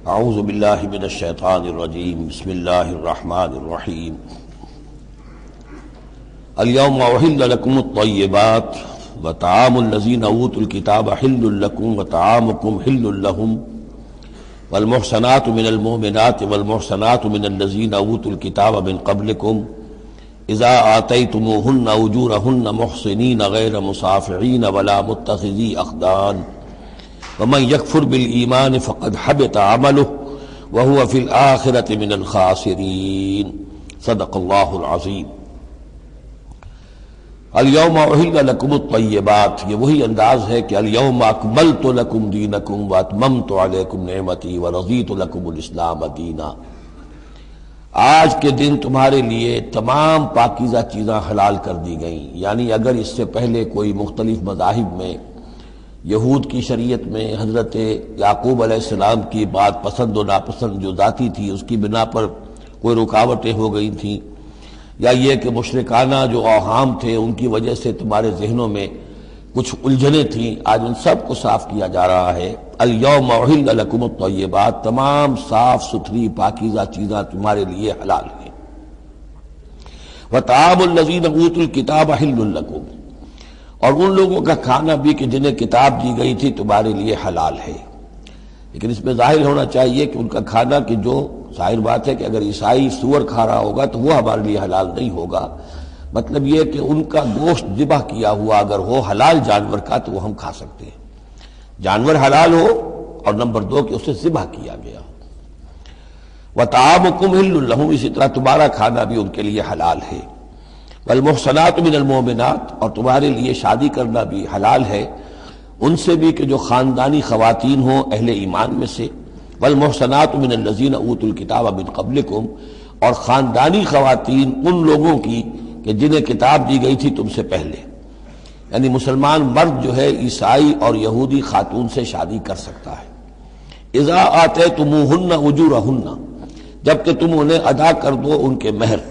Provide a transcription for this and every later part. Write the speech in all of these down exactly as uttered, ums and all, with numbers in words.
اعوذ باللہ من الشیطان الرجیم بسم اللہ الرحمن الرحیم اليوم احل لکم الطیبات وطعام الذین اوتوا الکتاب حل لکم وطعامکم حل لهم والمحصنات من المؤمنات والمحصنات من الذین اوتوا الکتاب من قبلکم اذا آتیتموہن اجورہن محصنین غیر مصافحین ولا متخذی اخدان ومن یکفر بالایمان فقد حبط عملہ وہو فی الآخرۃ من الخاسرین صدق اللہ العظیم۔ الیوم احل لکم الطیبات، یہ وہی انداز ہے کہ الیوم اکملت لکم دینکم واتممت علیکم نعمتی ورضیت لکم الاسلام دینا۔ آج کے دن تمہارے لیے تمام پاکیزہ چیزاں حلال کر دی گئیں، یعنی اگر اس سے پہلے کوئی مختلف مذاہب میں، یہود کی شریعت میں حضرت یعقوب علیہ السلام کی بات پسند و ناپسند جو ذاتی تھی اس کی بنا پر کوئی رکاوٹیں ہو گئی تھیں، یا یہ کہ مشرکانہ جو اوہام تھے ان کی وجہ سے تمہارے ذہنوں میں کچھ الجھنیں تھیں، آج ان سب کو صاف کیا جا رہا ہے۔ الیوم احل لکم الطیبات، تمام صاف ستھری پاکیزہ چیزاں تمہارے لیے حلال ہیں۔ وطعام الذین اوتوا الکتاب حل لکم، اور ان لوگوں کا کھانا بھی کہ جنہیں کتاب دی گئی تھی تمہارے لیے حلال ہے۔ لیکن اس میں ظاہر ہونا چاہیے کہ ان کا کھانا کہ جو ظاہر بات ہے کہ اگر عیسائی سور کھا رہا ہوگا تو وہ ہمارے لیے حلال نہیں ہوگا، مطلب یہ کہ ان کا گوشت ذبح کیا ہوا اگر ہو حلال جانور کا تو وہ ہم کھا سکتے ہیں، جانور حلال ہو، اور نمبر دو کہ اسے ذبح کیا گیا ہو۔ وطعامکم حل لہم، اسی طرح تمہارا کھانا بھی ان کے لیے حلال ہے۔ والمحصنات من المؤمنات، اور تمہارے لیے شادی کرنا بھی حلال ہے ان سے بھی کہ جو خاندانی خواتین ہوں اہل ایمان میں سے۔ والمحصنات من الذین اوتوا الکتاب من قبلکم، اور خاندانی خواتین ان لوگوں کی کہ جنہیں کتاب دی گئی تھی تم سے پہلے، یعنی مسلمان مرد جو ہے عیسائی اور یہودی خاتون سے شادی کر سکتا ہے۔ اذا آتیتموہن اجورہن، جب کہ تم انہیں ادا کر دو ان کے مہر۔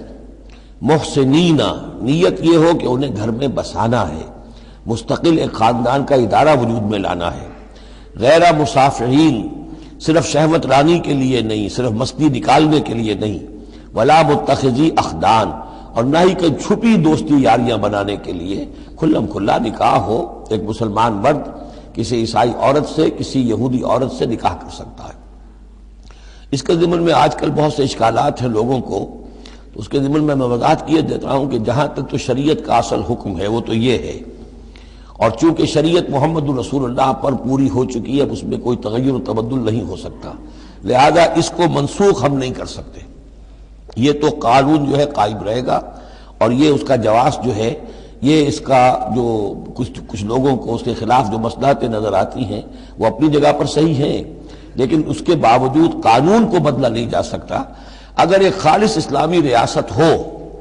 محسنین، نیت یہ ہو کہ انہیں گھر میں بسانا ہے، مستقل ایک خاندان کا ادارہ وجود میں لانا ہے۔ غیر مصافحین، صرف شہوت رانی کے لیے نہیں، صرف مستی نکالنے کے لیے نہیں۔ ولا متخذی اخدان، اور نہ ہی کہ چھپی دوستی یاریاں بنانے کے لیے، کھلم کھلا نکاح ہو، ایک مسلمان مرد کسی عیسائی عورت سے، کسی یہودی عورت سے نکاح کر سکتا ہے۔ اس کے ضمن میں آج کل بہت سے اشکالات ہیں لوگوں کو، تو اس کے ضمن میں میں وضاحت کیے دیتا ہوں کہ جہاں تک تو شریعت کا اصل حکم ہے وہ تو یہ ہے، اور چونکہ شریعت محمد الرسول اللہ پر پوری ہو چکی ہے، اب اس میں کوئی تغیر و تبدل نہیں ہو سکتا، لہذا اس کو منسوخ ہم نہیں کر سکتے۔ یہ تو قانون جو ہے قائم رہے گا، اور یہ اس کا جواز جو ہے، یہ اس کا جو کچھ کچھ لوگوں کو اس کے خلاف جو مصلحتیں نظر آتی ہیں وہ اپنی جگہ پر صحیح ہیں، لیکن اس کے باوجود قانون کو بدلا نہیں جا سکتا۔ اگر ایک خالص اسلامی ریاست ہو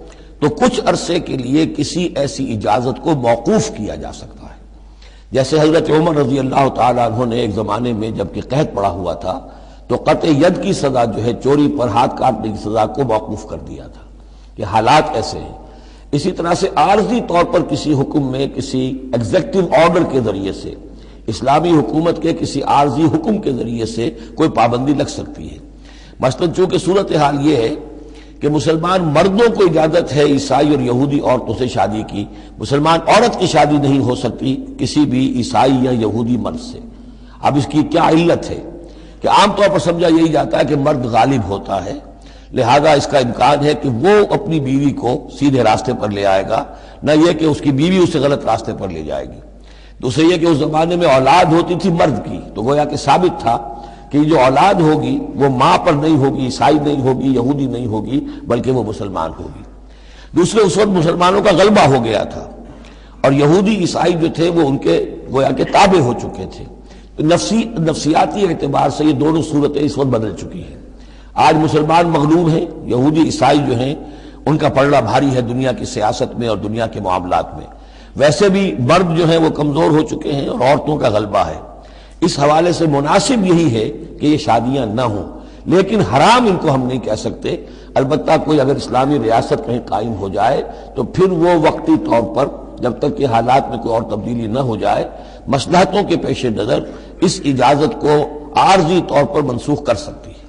تو کچھ عرصے کے لیے کسی ایسی اجازت کو موقوف کیا جا سکتا ہے، جیسے حضرت عمر رضی اللہ تعالیٰ عنہ نے ایک زمانے میں جب کہ قحط پڑا ہوا تھا تو قطع ید کی سزا جو ہے، چوری پر ہاتھ کاٹنے کی سزا کو موقوف کر دیا تھا کہ حالات ایسے ہیں۔ اسی طرح سے عارضی طور پر کسی حکم میں، کسی ایگزیکٹو آرڈر کے ذریعے سے، اسلامی حکومت کے کسی عارضی حکم کے ذریعے سے کوئی پابندی لگ سکتی ہے۔ مثلاً چونکہ صورتحال یہ ہے کہ مسلمان مردوں کو اجازت ہے عیسائی اور یہودی عورتوں سے شادی کی، مسلمان عورت کی شادی نہیں ہو سکتی کسی بھی عیسائی یا یہودی مرد سے۔ اب اس کی کیا علت ہے کہ عام طور پر سمجھا یہی جاتا ہے کہ مرد غالب ہوتا ہے، لہذا اس کا امکان ہے کہ وہ اپنی بیوی کو سیدھے راستے پر لے آئے گا، نہ یہ کہ اس کی بیوی اسے غلط راستے پر لے جائے گی۔ دوسرے یہ کہ اس زمانے میں اولاد ہوتی تھی مرد کی، تو گویا کہ ثابت تھا کہ جو اولاد ہوگی وہ ماں پر نہیں ہوگی، عیسائی نہیں ہوگی، یہودی نہیں ہوگی، بلکہ وہ مسلمان ہوگی۔ دوسرے اس وقت مسلمانوں کا غلبہ ہو گیا تھا، اور یہودی عیسائی جو تھے وہ ان کے گویا کہ تابع ہو چکے تھے۔ نفسی نفسیاتی اعتبار سے یہ دونوں صورتیں اس وقت بدل چکی ہیں۔ آج مسلمان مغلوب ہیں، یہودی عیسائی جو ہیں ان کا پلڑا بھاری ہے دنیا کی سیاست میں اور دنیا کے معاملات میں۔ ویسے بھی مرد جو ہیں وہ کمزور ہو چکے ہیں اور عورتوں کا غلبہ ہے۔ اس حوالے سے مناسب یہی ہے کہ یہ شادیاں نہ ہوں، لیکن حرام ان کو ہم نہیں کہہ سکتے۔ البتہ کوئی اگر اسلامی ریاست کہیں قائم ہو جائے تو پھر وہ وقتی طور پر جب تک کہ حالات میں کوئی اور تبدیلی نہ ہو جائے، مصلحتوں کے پیش نظر اس اجازت کو عارضی طور پر منسوخ کر سکتی ہے۔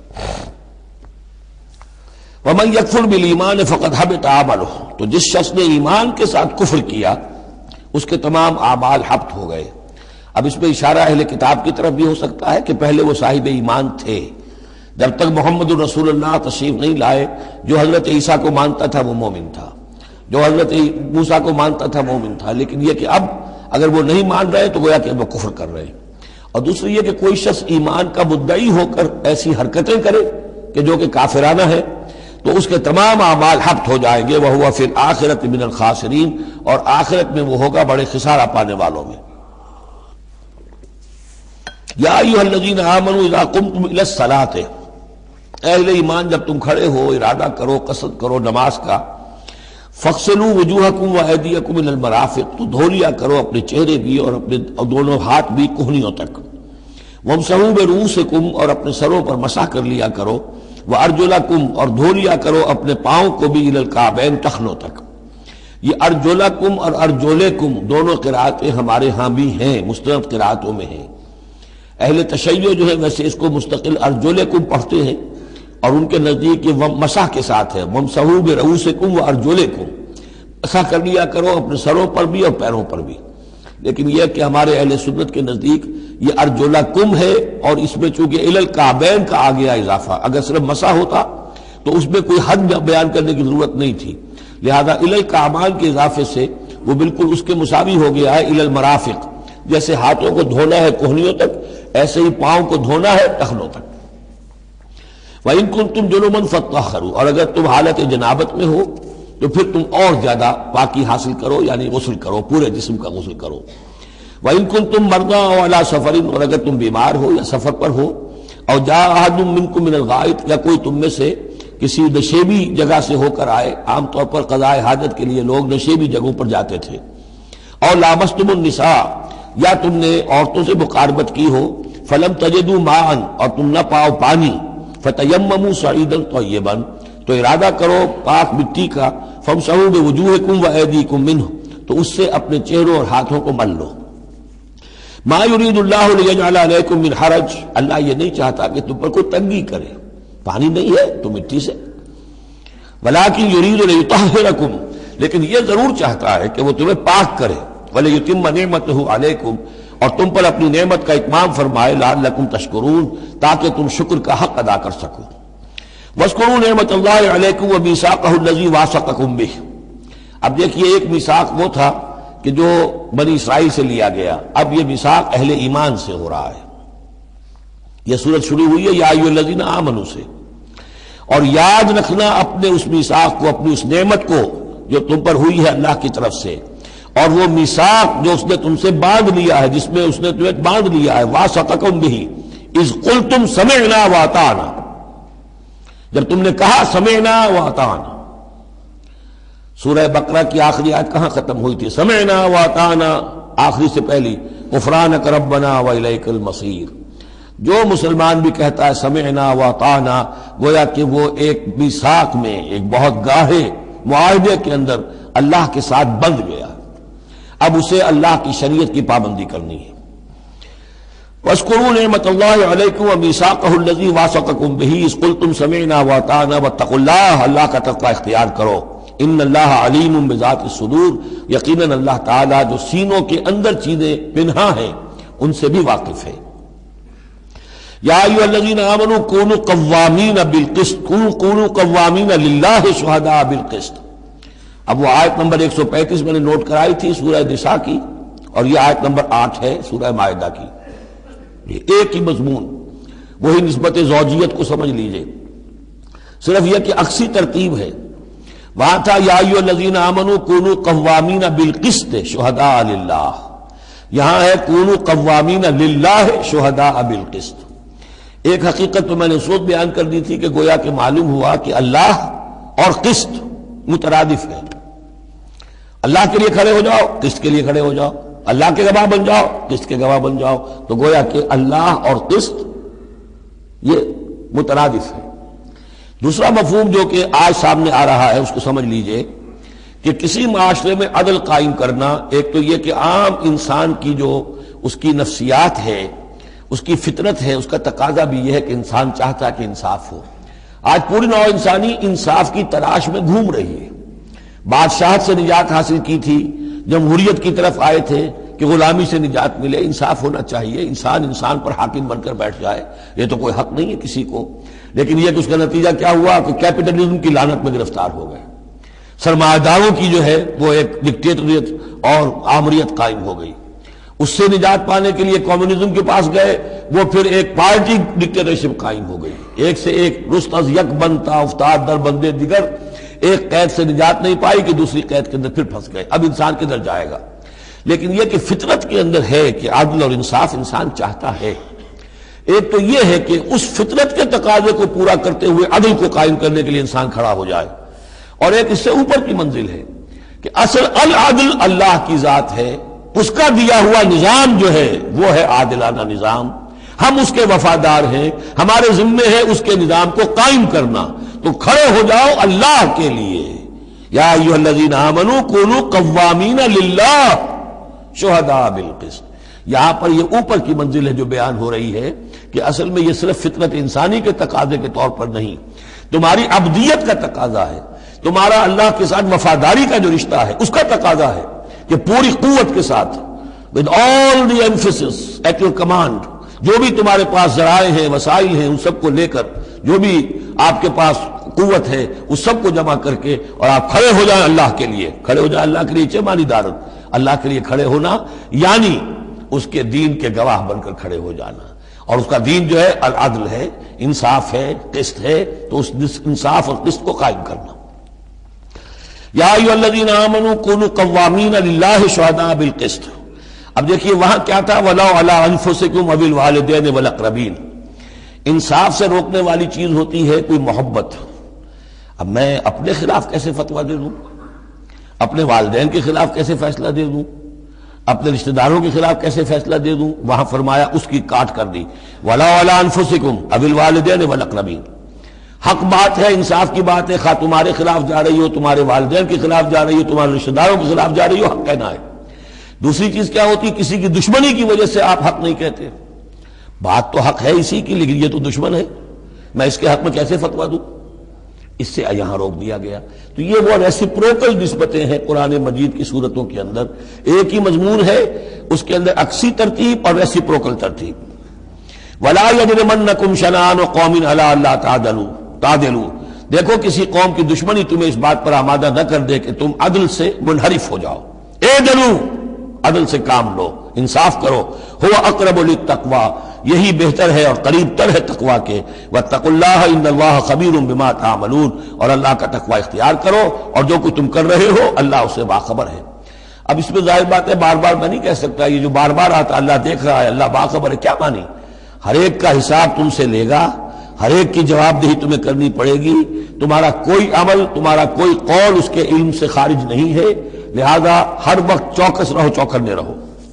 وَمَن يَكْفُرْ بِالْإِيمَانِ فَقَدْ حَبِطَ عَمَلُهُ، تو جس شخص نے ایمان کے ساتھ کفر کیا اس کے تمام اعمال حبط ہو گئے۔ اب اس میں اشارہ اہل کتاب کی طرف بھی ہو سکتا ہے کہ پہلے وہ صاحب ایمان تھے، جب تک محمد الرسول اللہ تشریف نہیں لائے جو حضرت عیسیٰ کو مانتا تھا وہ مومن تھا، جو حضرت موسیٰ کو مانتا تھا مومن تھا، لیکن یہ کہ اب اگر وہ نہیں مان رہے تو گویا کہ وہ کفر کر رہے ہیں۔ اور دوسری یہ کہ کوئی شخص ایمان کا مدعی ہو کر ایسی حرکتیں کرے کہ جو کہ کافرانہ ہے تو اس کے تمام اعمال حبط ہو جائیں گے، وَهُوَ فِي الْآخِرَةِ مِنَ الْخَاسِرِينَ، اور آخرت میں وہ ہوگا بڑے خسارہ پانے والوں میں۔ یا ایھا الذین آمنوا اذا قمتم الی الصلاۃ، اہل ایمان جب تم کھڑے ہو ارادہ کرو قصد کرو نماز کا، فاغسلوا وجوہکم وایدیکم الی المرافق، تو دھو لیا کرو اپنے چہرے بھی اور اپنے دونوں ہاتھ بھی کہنیوں تک، وامسحوا برؤوسکم، اور اپنے سروں پر مسح کر لیا کرو، وارجلکم، اور دھو لیا کرو اپنے پاؤں کو بھی الی الکعبین، ٹخنوں تک۔ یہ ارجلکم اور ارجلکم دونوں قرأتیں ہمارے ہاں بھی ہیں، مستند قرأتوں میں ہیں۔ اہل تشیع جو ہے ویسے اس کو مستقل ارجلکم پڑھتے ہیں، اور ان کے نزدیک یہ مسح کے ساتھ ہے، وامسحوا برؤوسکم وارجلکم، مسح کر لیا کرو اپنے سروں پر بھی اور پیروں پر بھی۔ لیکن یہ کہ ہمارے اہل سنت کے نزدیک یہ ارجلکم ہے، اور اس میں چونکہ الی الکعبین کا آ گیا اضافہ، اگر صرف مسح ہوتا تو اس میں کوئی حد بیان کرنے کی ضرورت نہیں تھی، لہذا الی الکعبین کے اضافے سے وہ بالکل اس کے مساوی ہو گیا ہے الی المرافق، جیسے ہاتھوں کو دھونا ہے کہنیوں تک ایسے ہی پاؤں کو دھونا ہے ٹخنوں تک۔ وَإِن كُنتُمْ جُنُبًا فَاطَّهَّرُوا، اور اگر تم حالت جنابت میں ہو تو پھر تم اور زیادہ پاکی حاصل کرو، یعنی غسل کرو، پورے جسم کا غسل کرو۔ وَإِن كُنتُمْ مَرْضَىٰ أَوْ عَلَىٰ سَفَرٍ، اور اگر تم بیمار ہو یا سفر پر ہو، اور جاء أَحَدٌ مِّنكُم مِّنَ الْغَائِطِ، یا کوئی تم میں سے کسی نشیبی جگہ سے ہو کر آئے، عام طور پر قضاء حاجت کے لیے لوگ نشیبی جگہوں پر جاتے تھے، اور لامستم النساء، یا تم نے عورتوں سے مقاربت کی ہو، فلم تجدوا ماء، اور تم نہ پاؤ پانی، فتیمموا صعیدا طیبا، تو ارادہ کرو پاک مٹی کا، فامسحوا بوجوہکم وایدیکم منہ، تو اس سے اپنے چہروں اور ہاتھوں کو مل لو۔ ما یرید اللہ لیجعل علیکم من حرج، اللہ یہ نہیں چاہتا کہ تم پر کوئی تنگی کرے، پانی نہیں ہے تو مٹی سے، ولکن یرید لیطہرکم، لیکن یہ ضرور چاہتا ہے کہ وہ تمہیں پاک کرے، ولیتم نعمتہ علیکم، اور تم پر اپنی نعمت کا اتمام فرمائے، لعلکم تشکرون، تاکہ تم شکر کا حق ادا کر سکو۔ واذکروا نعمت اللہ علیکم ومیثاقہ الذی واثقکم بہ، اب دیکھیے ایک میثاق وہ تھا کہ جو بنی اسرائیل سے لیا گیا، اب یہ میثاق اہل ایمان سے ہو رہا ہے۔ یہ سورت شروع ہوئی ہے یا ایھا الذین آمنوا سے، اور یاد رکھنا اپنے اس میثاق کو، اپنی اس نعمت کو جو تم پر ہوئی ہے اللہ کی طرف سے، اور وہ میثاق جو اس نے تم سے باندھ لیا ہے، جس میں اس نے تمہیں باندھ لیا ہے، واثقکم بہ اذ قلتم سمعنا واطعنا، جب تم نے کہا سمعنا واطعنا۔ سورہ بقرہ کی آخری آیت کہاں ختم ہوئی تھی؟ سمعنا واطعنا، آخری سے پہلی غفرانک ربنا والیک المصیر۔ جو مسلمان بھی کہتا ہے سمعنا واطعنا، گویا کہ وہ ایک میثاق میں، ایک بہت گاہے معاہدے کے اندر اللہ کے ساتھ بندھ گیا، اب اسے اللہ کی شریعت کی پابندی کرنی ہے۔ وَاذْكُرُوا نِعْمَةَ اللَّهِ عَلَيْكُمْ وَمِيثَاقَهُ الَّذِي وَاثَقَكُم بِهِ إِذْ قُلْتُمْ سَمِعْنَا وَأَطَعْنَا وَاتَّقُوا اللَّهَ، اللہ کا تقوی اختیار کرو، ان اللہ علیم بذات الصدور، یقیناً اللہ تعالیٰ جو سینوں کے اندر چیزیں پنہا ہیں ان سے بھی واقف ہے۔ یا ایھا الذین آمنوا کونوا قوامین بالقسط، کونوا قوامین للہ شہداء بالقسط۔ اب وہ آیت نمبر ایک سو پینتیس میں نے نوٹ کرائی تھی سورہ نساء کی، اور یہ آیت نمبر آٹھ ہے سورہ مائدہ کی، یہ ایک ہی مضمون، وہی نسبت زوجیت کو سمجھ لیجئے، صرف یہ کہ عکسی ترتیب ہے۔ وہاں تھا یا ایھا الذین آمنوا کونوا قوامین بالقسط شہداء للہ، یہاں ہے کونوا قوامین للہ شہداء بالقسط۔ ایک حقیقت تو میں نے سوچ بیان کر دی تھی کہ گویا کہ معلوم ہوا کہ اللہ اور قسط مترادف ہے، اللہ کے لیے کھڑے ہو جاؤ، قسط کے لیے کھڑے ہو جاؤ، اللہ کے گواہ بن جاؤ، قسط کے گواہ بن جاؤ، تو گویا کہ اللہ اور قسط یہ مترادف ہے۔ دوسرا مفہوم جو کہ آج سامنے آ رہا ہے اس کو سمجھ لیجئے کہ کسی معاشرے میں عدل قائم کرنا، ایک تو یہ کہ عام انسان کی جو اس کی نفسیات ہے اس کی فطرت ہے، اس کا تقاضا بھی یہ ہے کہ انسان چاہتا ہے کہ انصاف ہو۔ آج پوری نوع انسانی انصاف کی تلاش میں گھوم رہی ہے۔ بادشاہت سے نجات حاصل کی تھی، جمہوریت کی طرف آئے تھے کہ غلامی سے نجات ملے، انصاف ہونا چاہیے، انسان انسان پر حاکم بن کر بیٹھ جائے، یہ تو کوئی حق نہیں ہے کسی کو۔ لیکن یہ کہ اس کا نتیجہ کیا ہوا کہ کیپٹلزم کی لعنت میں گرفتار ہو گئے، سرمایہ داروں کی جو ہے وہ ایک ڈکٹیٹریٹ اور آمریت قائم ہو گئی۔ اس سے نجات پانے کے لیے کمیونزم کے پاس گئے، وہ پھر ایک پارٹی ڈکٹیٹرشپ قائم ہو گئی، ایک سے ایک رست از یک بنتا افتاد در بندے دیگر، ایک قید سے نجات نہیں پائی کہ دوسری قید کے اندر پھر پھنس گئے۔ اب انسان کدھر جائے گا؟ لیکن یہ کہ فطرت کے اندر ہے کہ عدل اور انصاف انسان چاہتا ہے۔ ایک تو یہ ہے کہ اس فطرت کے تقاضے کو پورا کرتے ہوئے عدل کو قائم کرنے کے لیے انسان کھڑا ہو جائے، اور ایک اس سے اوپر کی منزل ہے کہ اصل العدل اللہ کی ذات ہے، اس کا دیا ہوا نظام جو ہے وہ ہے عادلانہ نظام، ہم اس کے وفادار ہیں، ہمارے ذمے ہے اس کے نظام کو قائم کرنا۔ تو کھڑے ہو جاؤ اللہ کے لیے، یا ایھا الذین آمنوا کونوا قوامین للہ شہداء بالقسط۔ یہاں پر یہ اوپر کی منزل ہے جو بیان ہو رہی ہے کہ اصل میں یہ صرف فطرت انسانی کے تقاضے کے طور پر نہیں، تمہاری عبدیت کا تقاضا ہے، تمہارا اللہ کے ساتھ وفاداری کا جو رشتہ ہے اس کا تقاضا ہے کہ پوری قوت کے ساتھ with all the emphasis at your command، جو بھی تمہارے پاس ذرائع ہیں، وسائل ہیں، ان سب کو لے کر، جو بھی آپ کے پاس قوت ہے اس سب کو جمع کر کے، اور آپ کھڑے ہو جائیں اللہ کے لیے۔ کھڑے ہو جائیں اللہ کے لیے چمانی دارت، اللہ کے لیے کھڑے ہونا یعنی اس کے دین کے گواہ بن کر کھڑے ہو جانا، اور اس کا دین جو ہے العدل ہے، انصاف ہے، قسط ہے، تو اس انصاف اور قسط کو قائم کرنا۔ یا ایھا الذین آمنوا کونوا قوامین للہ شہداء بالقسط۔ اب دیکھیے وہاں کیا تھا، وَلَوْ عَلَىٰ أَنفُسِكُمْ أَوِ الْوَالِدَيْنِ وَالْأَقْرَبِينَ۔ انصاف سے روکنے والی چیز ہوتی ہے کوئی محبت۔ اب میں اپنے خلاف کیسے فتویٰ دے دوں، اپنے والدین کے خلاف کیسے فیصلہ دے دوں، اپنے رشتہ داروں کے خلاف کیسے فیصلہ دے دوں؟ وہاں فرمایا اس کی کاٹ کر دی، وَلَوْ عَلَىٰ أَنفُسِكُمْ أَوِ الْوَالِدَيْنِ وَالْأَقْرَبِينَ۔ حق بات ہے، انصاف کی بات ہے، خواہ تمہارے خلاف جا رہی ہو، تمہارے والدین کے خلاف جا رہی ہو، تمہارے رشتہ داروں کے خلاف جا رہی ہو، حق کہنا ہے۔ دوسری چیز کیا ہوتی ہے، کسی کی دشمنی کی وجہ سے آپ حق نہیں کہتے، بات تو حق ہے اسی کی لیکن یہ تو دشمن ہے، میں اس کے حق میں کیسے فتویٰ دوں؟ اس سے یہاں روک دیا گیا۔ تو یہ وہ ریسیپروکل نسبتیں ہیں قرآن مجید کی صورتوں کے اندر، ایک ہی مضمون ہے، اس کے اندر عکسی ترتیب اور ریسیپروکل ترتیب۔ وَلَا يَجْرِمَنَّكُمْ شَنَآنُ قَوْمٍ عَلَىٰ أَلَّا تَعْدِلُوا تعدلوا۔ دیکھو کسی قوم کی دشمنی تمہیں اس بات پر آمادہ نہ کر دے کہ تم عدل سے منحرف ہو جاؤ۔ اعدلوا، عدل سے کام لو، انصاف کرو۔ هو اقرب للتقوی، یہی بہتر ہے اور قریب تر ہے تقوی کے۔ واتقوا اللہ ان اللہ خبیر بما تعملون، اور اللہ کا تقوی اختیار کرو، اور جو کچھ تم کر رہے ہو اللہ اس سے باخبر ہے۔ اب اس میں ظاہر بات ہے بار بار میں نہیں کہہ سکتا، یہ جو بار بار آتا اللہ دیکھ رہا ہے، اللہ باخبر ہے، کیا مانی؟ ہر ایک کا حساب تم سے لے گا، ہر ایک کی جواب دہی تمہیں کرنی پڑے گی، تمہارا کوئی عمل، تمہارا کوئی قول اس کے علم سے خارج نہیں ہے، لہذا ہر وقت چوکس رہو، چوکنے رہو۔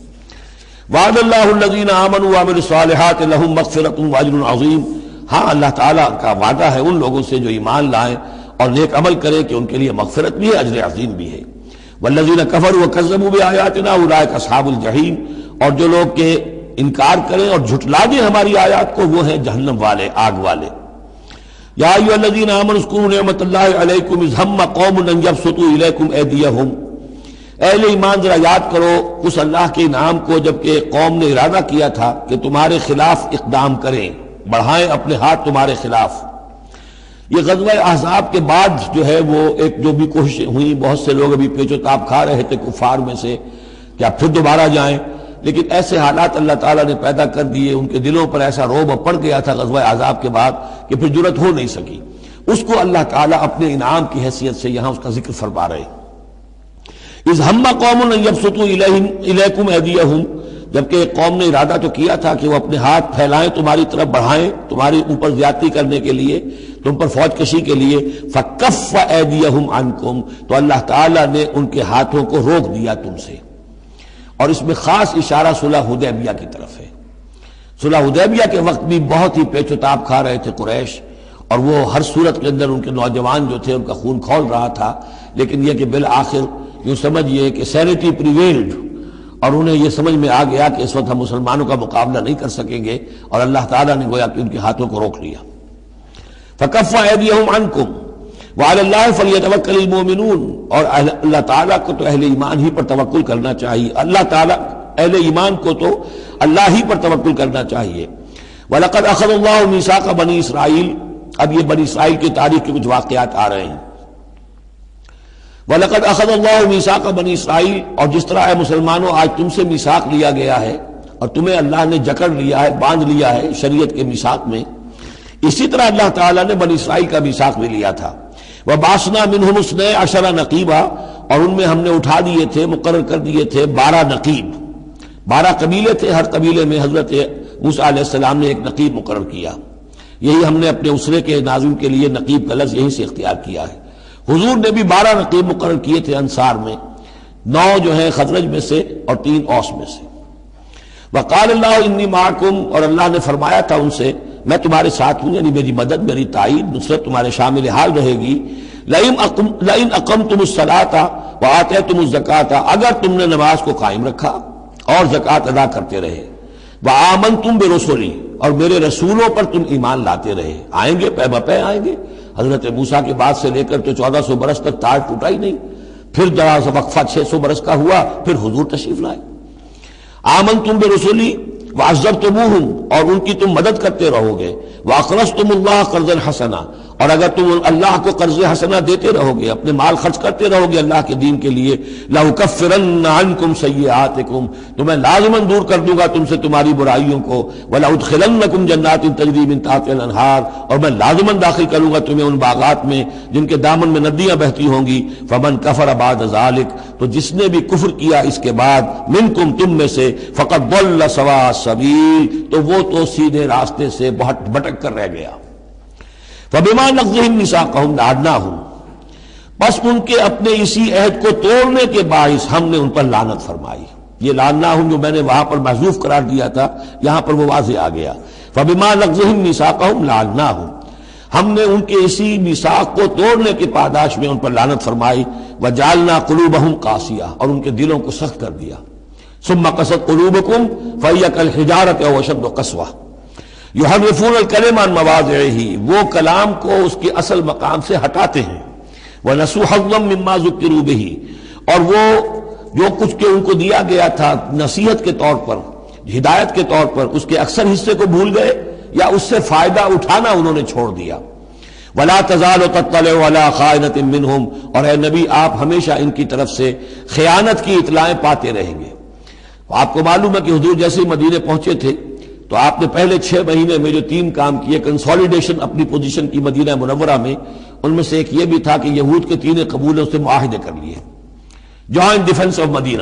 وعد اللہ الذین آمنوا وعملوا الصالحات لہم مغفرۃ واجر عظیم۔ ہاں اللہ تعالیٰ کا وعدہ ہے ان لوگوں سے جو ایمان لائیں اور نیک عمل کریں کہ ان کے لیے مغفرت بھی ہے، اجر عظیم بھی ہے۔ والذین کفروا وکذبوا بآیاتنا اولئک اصحاب الجحیم، اور جو لوگ کہ انکار کریں اور جھٹلا دیں ہماری آیات کو وہ ہیں جہنم والے، آگ والے۔ یا ایھا الذین آمنوا اذکروا نعمت اللہ علیکم اذ ہم قوم ان یبسطوا الیکم ایدیہم۔ اہل ایمان ذرا یاد کرو اس اللہ کے انعام کو جبکہ قوم نے ارادہ کیا تھا کہ تمہارے خلاف اقدام کریں، بڑھائیں اپنے ہاتھ تمہارے خلاف۔ یہ غزوہ احزاب کے بعد جو ہے وہ ایک جو بھی کوششیں ہوئیں، بہت سے لوگ ابھی پیچ و تاب کھا رہے تھے کفار میں سے کہ آپ پھر دوبارہ جائیں، لیکن ایسے حالات اللہ تعالیٰ نے پیدا کر دیے، ان کے دلوں پر ایسا رعب پڑ گیا تھا غزوہ احزاب کے بعد کہ پھر جرأت ہو نہیں سکی۔ اس کو اللہ تعالیٰ اپنے انعام کی حیثیت سے یہاں اس کا ذکر فرما رہے ہیں۔ اذ ہم قوم ان یبسطوا الیکم ایدیہم، جبکہ ایک قوم نے ارادہ تو کیا تھا کہ وہ اپنے ہاتھ پھیلائیں تمہاری طرف، بڑھائیں تمہارے اوپر زیادتی کرنے کے لیے، تم پر فوج کشی کے لیے، فکف ایدیہم عنکم، تو اللہ تعالیٰ نے ان کے ہاتھوں کو روک دیا تم سے۔ اور اس میں خاص اشارہ صلح حدیبیہ کی طرف ہے۔ صلح حدیبیہ کے وقت بھی بہت ہی پیچ و تاب کھا رہے تھے قریش، اور وہ ہر صورت کے اندر ان کے نوجوان جو تھے ان کا خون کھول رہا تھا، لیکن یہ کہ بالآخر یوں سمجھئے کہ سینٹی پریویلڈ، اور انہیں یہ سمجھ میں آ گیا کہ اس وقت ہم مسلمانوں کا مقابلہ نہیں کر سکیں گے، اور اللہ تعالیٰ نے گویا کہ ان کے ہاتھوں کو روک لیا۔ فَكَفَّ أَيْدِيَهُمْ عَنْكُمْ وَعَلَى اللَّهِ فَلْيَتَوَكَّلِ الْمُؤْمِنُونَ، اور اللہ تعالیٰ کو تو اہل ایمان ہی پر توکل کرنا چاہیے، اللہ تعالیٰ اہل ایمان کو تو اللہ ہی پر توکل کرنا چاہیے۔ وَلَقَدْ أَخَذَ اللَّهُ مِيثَاقَ بَنِي إِسْرَائِيلَ، اب یہ بنی اسرائیل کی تاریخ کے کچھ واقعات آ رہے ہیں۔ وَلَقَدْ أَخَذَ اللَّهُ مِيثَاقَ بَنِي إِسْرَائِيلَ، اور جس طرح اے مسلمانوں آج تم سے میثاق لیا گیا ہے اور تمہیں اللہ نے جکڑ لیا ہے، باندھ لیا ہے شریعت کے میثاق میں، اسی طرح اللہ تعالیٰ نے بنی اسرائیل کا میثاق بھی لیا تھا۔ وَبَعَثْنَا مِنْهُمُ اثْنَيْ عَشَرَ نَقِيبًا، اور ان میں ہم نے اٹھا دیے تھے، مقرر کر دیے تھے بارہ نقیب، بارہ قبیلے تھے، ہر قبیلے میں حضرت موسیٰ علیہ السلام نے ایک نقیب مقرر کیا۔ یہی ہم نے اپنے اسرے کے ناظرین کے لیے نقیب کا لفظ یہیں سے اختیار کیا ہے۔ حضور نے بھی بارہ نقیب مقرر کیے تھے انصار میں، نو جو ہیں خزرج میں سے اور تین اوس میں سے۔ وقال اللہ انی معکم، اور اللہ نے فرمایا تھا ان سے میں تمہارے ساتھ ہوں، یعنی میری مدد، میری تائید، نصرت تمہارے شامل حال رہے گی۔ لئن اقمتم الصلاۃ وآتیتم الزکاۃ، اگر تم نے نماز کو قائم رکھا اور زکوٰۃ ادا کرتے رہے، وآمنتم برسلی، اور میرے رسولوں پر تم ایمان لاتے رہے، آئیں گے پے بپے آئیں گے۔ حضرت موسیٰ کے بعد سے لے کر تو چودہ سو برس تک تاج ٹوٹا ہی نہیں، پھر ذرا سا وقفہ چھ سو برس کا ہوا، پھر حضور تشریف لائے۔ آمنتم برسلی وعزرتموہم، اور ان کی تم مدد کرتے رہو گے، واقرضتم اللہ قرضا حسنا، اور اگر تم اللہ کو قرض حسنا دیتے رہو گے، اپنے مال خرچ کرتے رہو گے اللہ کے دین کے لیے، لأکفرن عنکم سیئاتکم، تو میں لازماً دور کر دوں گا تم سے تمہاری برائیوں کو، ولأدخلنکم جنات تجری من تحتها الانہار، اور میں لازماً داخل کروں گا تمہیں ان باغات میں جن کے دامن میں ندیاں بہتی ہوں گی۔ فمن کفر بعد ذلک، تو جس نے بھی کفر کیا اس کے بعد، منکم تم میں سے، فقد ضل سواء السبیل، تو وہ تو سیدھے راستے سے بہت بھٹک کر رہ گیا۔ فَبِمَا نَقْضِهِمْ مِيثَاقَهُمْ لَعَنَّاهُمْ، بس ان کے اپنے اسی عہد کو توڑنے کے باعث ہم نے ان پر لعنت فرمائی۔ یہ لعناہم جو میں نے وہاں پر محذوف قرار دیا تھا، یہاں پر وہ واضح آ گیا۔ فَبِمَا نَقْضِهِمْ مِيثَاقَهُمْ لَعَنَّاهُمْ، ہم نے ان کے اسی میثاق کو توڑنے کے پاداش میں ان پر لعنت فرمائی۔ وَجَعَلْنَا قُلُوبَهُمْ قَاسِيَةً، اور ان کے دلوں کو سخت کر دیا۔ ثُمَّ قَسَتْ قُلُوبُكُمْ فَهِيَ كَالْحِجَارَةِ أَوْ أَشَدُّ قَسْوَةً یحرفون الکلم عن مواضعہ، وہ کلام کو اس کے اصل مقام سے ہٹاتے ہیں۔ ونسوا حظا مما ذکروا بہ، اور وہ جو کچھ کہ ان کو دیا گیا تھا نصیحت کے طور پر، ہدایت کے طور پر، اس کے اکثر حصے کو بھول گئے یا اس سے فائدہ اٹھانا انہوں نے چھوڑ دیا۔ ولا تزال تطلع على خائنۃ منہم، اور اے نبی آپ ہمیشہ ان کی طرف سے خیانت کی اطلاعیں پاتے رہیں گے۔ آپ کو معلوم ہے کہ حضور جیسے ہی مدینے پہنچے تھے تو آپ نے پہلے چھ مہینے میں جو تین کام کیے، کنسالیڈیشن اپنی پوزیشن کی مدینہ منورہ میں، ان میں سے ایک یہ بھی تھا کہ یہود کے تین قبولوں سے معاہدے کر لیے، جوائنٹ ڈیفنس آف مدینہ،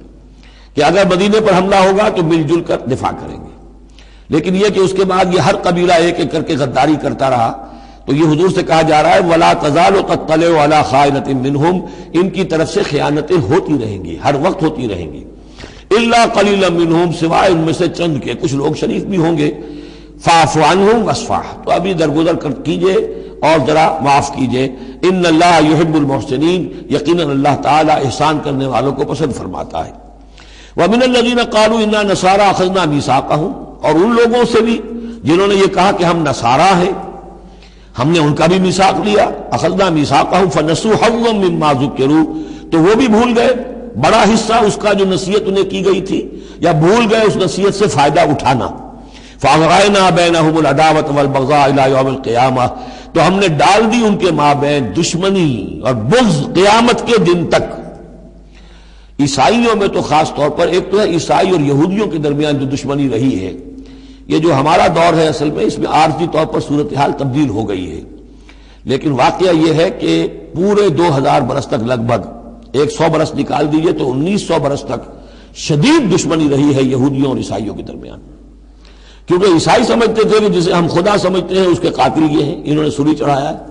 کہ اگر مدینے پر حملہ ہوگا تو مل جل کر دفاع کریں گے۔ لیکن یہ کہ اس کے بعد یہ ہر قبیلہ ایک ایک کر کے غداری کرتا رہا، تو یہ حضور سے کہا جا رہا ہے وَلَا تَزَالُ تَطَّلِعُ عَلَى خَائِنَةٍ مِّنْهُمْ، ان کی طرف سے خیانتیں ہوتی رہیں گی، ہر وقت ہوتی رہیں گی۔ الا قلیلا منہم، سوائے ان میں سے چند کے، کچھ لوگ شریف بھی ہوں گے۔ فاعف عنہم واصفح، تو ابھی درگزر کر کیجئے اور ذرا معاف کیجئے۔ ان اللہ یحب المحسنین، یقیناً اللہ تعالی احسان کرنے والوں کو پسند فرماتا ہے۔ ومن الذین قالوا انا نصارى اخذنا میثاقهم، اور ان لوگوں سے بھی جنہوں نے یہ کہا کہ ہم نصارہ ہیں، ہم نے ان کا بھی میثاق لیا۔ اخذنا میثاقهم فنسوا حظا مما ذکروا، تو وہ بھی بھول گئے بڑا حصہ اس کا جو نصیحت انہیں کی گئی تھی، یا بھول گئے اس نصیحت سے فائدہ اٹھانا۔ فَأَغْرَيْنَا بَيْنَهُمُ الْعَدَاوَةَ وَالْبَغْضَاءَ إِلَى يَوْمِ الْقِيَامَةِ، تو ہم نے ڈال دی ان کے مابین دشمنی اور بغض قیامت کے دن تک۔ عیسائیوں میں تو خاص طور پر ایک تو ہے عیسائی اور یہودیوں کے درمیان جو دشمنی رہی ہے، یہ جو ہمارا دور ہے اصل میں اس میں عارضی طور پر صورتحال تبدیل ہو گئی ہے، لیکن واقعہ یہ ہے کہ پورے دو ہزار برس تک، لگ بھگ ایک سو برس نکال دیجئے تو انیس سو برس تک شدید دشمنی رہی ہے یہودیوں اور عیسائیوں کے درمیان، کیونکہ عیسائی سمجھتے تھے کہ جسے ہم خدا سمجھتے ہیں اس کے قاتل یہ ہیں، انہوں نے سولی چڑھایا ہے۔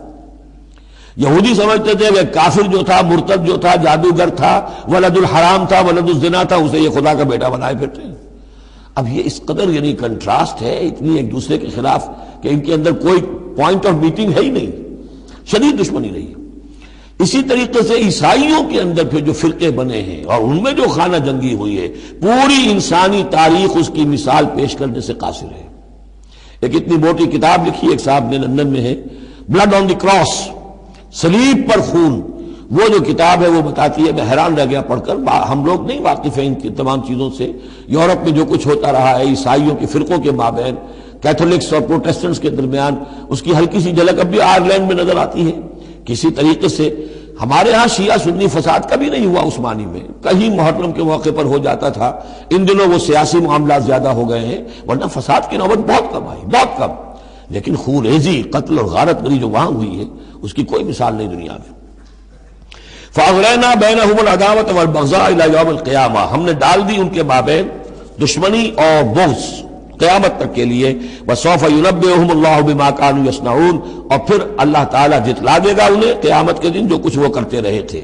یہودی سمجھتے تھے کہ کافر جو تھا، مرتد جو تھا، جادوگر تھا، ولد الحرام تھا، ولد الزنا تھا، اسے یہ خدا کا بیٹا بنائے پھرتے ہیں۔ اب یہ اس قدر یعنی کنٹراسٹ ہے اتنی ایک دوسرے کے خلاف کہ ان کے اندر کوئی پوائنٹ آف میٹنگ ہے ہی نہیں، شدید دشمنی رہی ہے۔ اسی طریقے سے عیسائیوں کے اندر پھر جو فرقے بنے ہیں اور ان میں جو خانہ جنگی ہوئی ہے، پوری انسانی تاریخ اس کی مثال پیش کرنے سے قاصر ہے۔ ایک اتنی موٹی کتاب لکھی ایک صاحب نے، لندن میں ہے، بلڈ آن دی کراس، صلیب پر خون، وہ جو کتاب ہے وہ بتاتی ہے، میں حیران رہ گیا پڑھ کر، ہم لوگ نہیں واقف ہیں ان کی تمام چیزوں سے، یورپ میں جو کچھ ہوتا رہا ہے عیسائیوں کے فرقوں کے مابین، کیتھولکس اور پروٹیسٹنٹس کے درمیان، اس کی ہلکی سی جھلک اب بھی آئرلینڈ میں نظر آتی ہے۔ کسی طریقے سے ہمارے ہاں شیعہ سنی فساد کبھی نہیں ہوا عثمانی میں، کہیں محرم کے موقع پر ہو جاتا تھا، ان دنوں وہ سیاسی معاملات زیادہ ہو گئے ہیں، ورنہ فساد کی نوبت بہت کم آئی، بہت کم، لیکن خون ریزی، قتل اور غارت گری جو وہاں ہوئی ہے اس کی کوئی مثال نہیں دنیا میں۔ فَأَغْرَيْنَا بَيْنَهُمُ الْعَدَاوَةَ وَالْبَغْضَاءَ إِلَىٰ يَوْمِ الْقِيَامَةِ، ہم نے ڈال دی ان کے مابین دشمنی اور بغض قیامت تک کے لیے۔ وَسَوْفَ يُنَبِّئُهُمُ اللَّهُ بِمَا كَانُوا يَصْنَعُونَ، اور پھر اللہ تعالیٰ جتلا دے گا انہیں قیامت کے دن جو کچھ وہ کرتے رہے تھے۔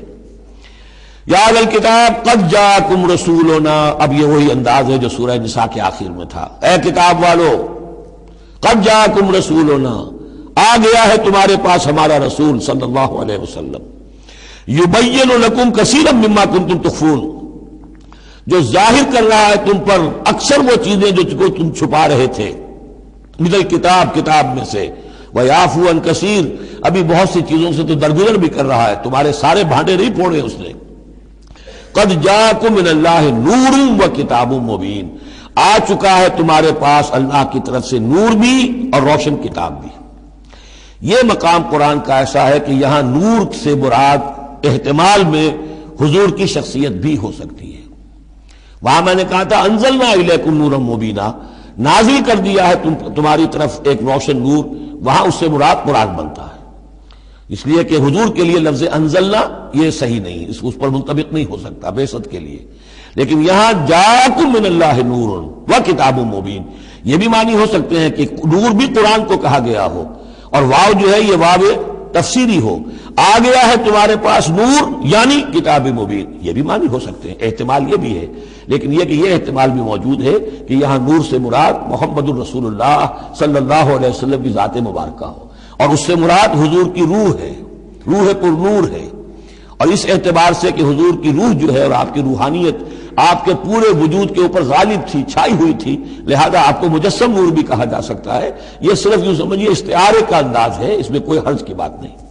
یا اہل الکتاب قد جاءکم رسولنا، اب یہ وہی انداز ہے جو سورہ نساء کے آخر میں تھا، اے کتاب والو قد جاءکم رسولنا، آ گیا ہے تمہارے پاس ہمارا رسول صلی اللہ علیہ وسلم، یبین لکم کثیرا مما کنتم تخفون، جو ظاہر کر رہا ہے تم پر اکثر وہ چیزیں جو کو تم چھپا رہے تھے، مثل کتاب، کتاب میں سے، وَيَعْفُو عَنْ کثیر، ابھی بہت سی چیزوں سے تو درگزر بھی کر رہا ہے، تمہارے سارے بھانڈے نہیں پھوڑے اس نے۔ قد جاءکم من اللہ نور وکتاب مبین، آ چکا ہے تمہارے پاس اللہ کی طرف سے نور بھی اور روشن کتاب بھی۔ یہ مقام قرآن کا ایسا ہے کہ یہاں نور سے مراد احتمال میں حضور کی شخصیت بھی ہو سکتی ہے۔ وہاں میں نے کہا تھا انزلنا الیکم نورا مبینا، نازل کر دیا ہے تم تمہاری طرف ایک روشن نور، وہاں اس سے مراد قرآن بنتا ہے، اس لیے کہ حضور کے لیے لفظ انزلنا یہ صحیح نہیں، اس اس پر منطبق نہیں ہو سکتا بعثت کے لیے، لیکن یہاں جاءکم من اللہ نور و کتاب مبین، یہ بھی معنی ہو سکتے ہیں کہ نور بھی قرآن کو کہا گیا ہو، اور واو جو ہے یہ واو تفسیری ہو، آ گیا ہے تمہارے پاس نور یعنی کتاب مبین، یہ بھی معنی ہو سکتے ہیں، احتمال یہ بھی ہے، لیکن یہ کہ یہ احتمال بھی موجود ہے کہ یہاں نور سے مراد محمد الرسول اللہ صلی اللہ علیہ وسلم کی ذات مبارکہ ہو، اور اس سے مراد حضور کی روح ہے، روح پر نور ہے، اور اس اعتبار سے کہ حضور کی روح جو ہے اور آپ کی روحانیت آپ کے پورے وجود کے اوپر غالب تھی، چھائی ہوئی تھی، لہذا آپ کو مجسم نور بھی کہا جا سکتا ہے۔ یہ صرف یوں سمجھیے استعارے کا انداز ہے، اس میں کوئی حرج کی بات نہیں۔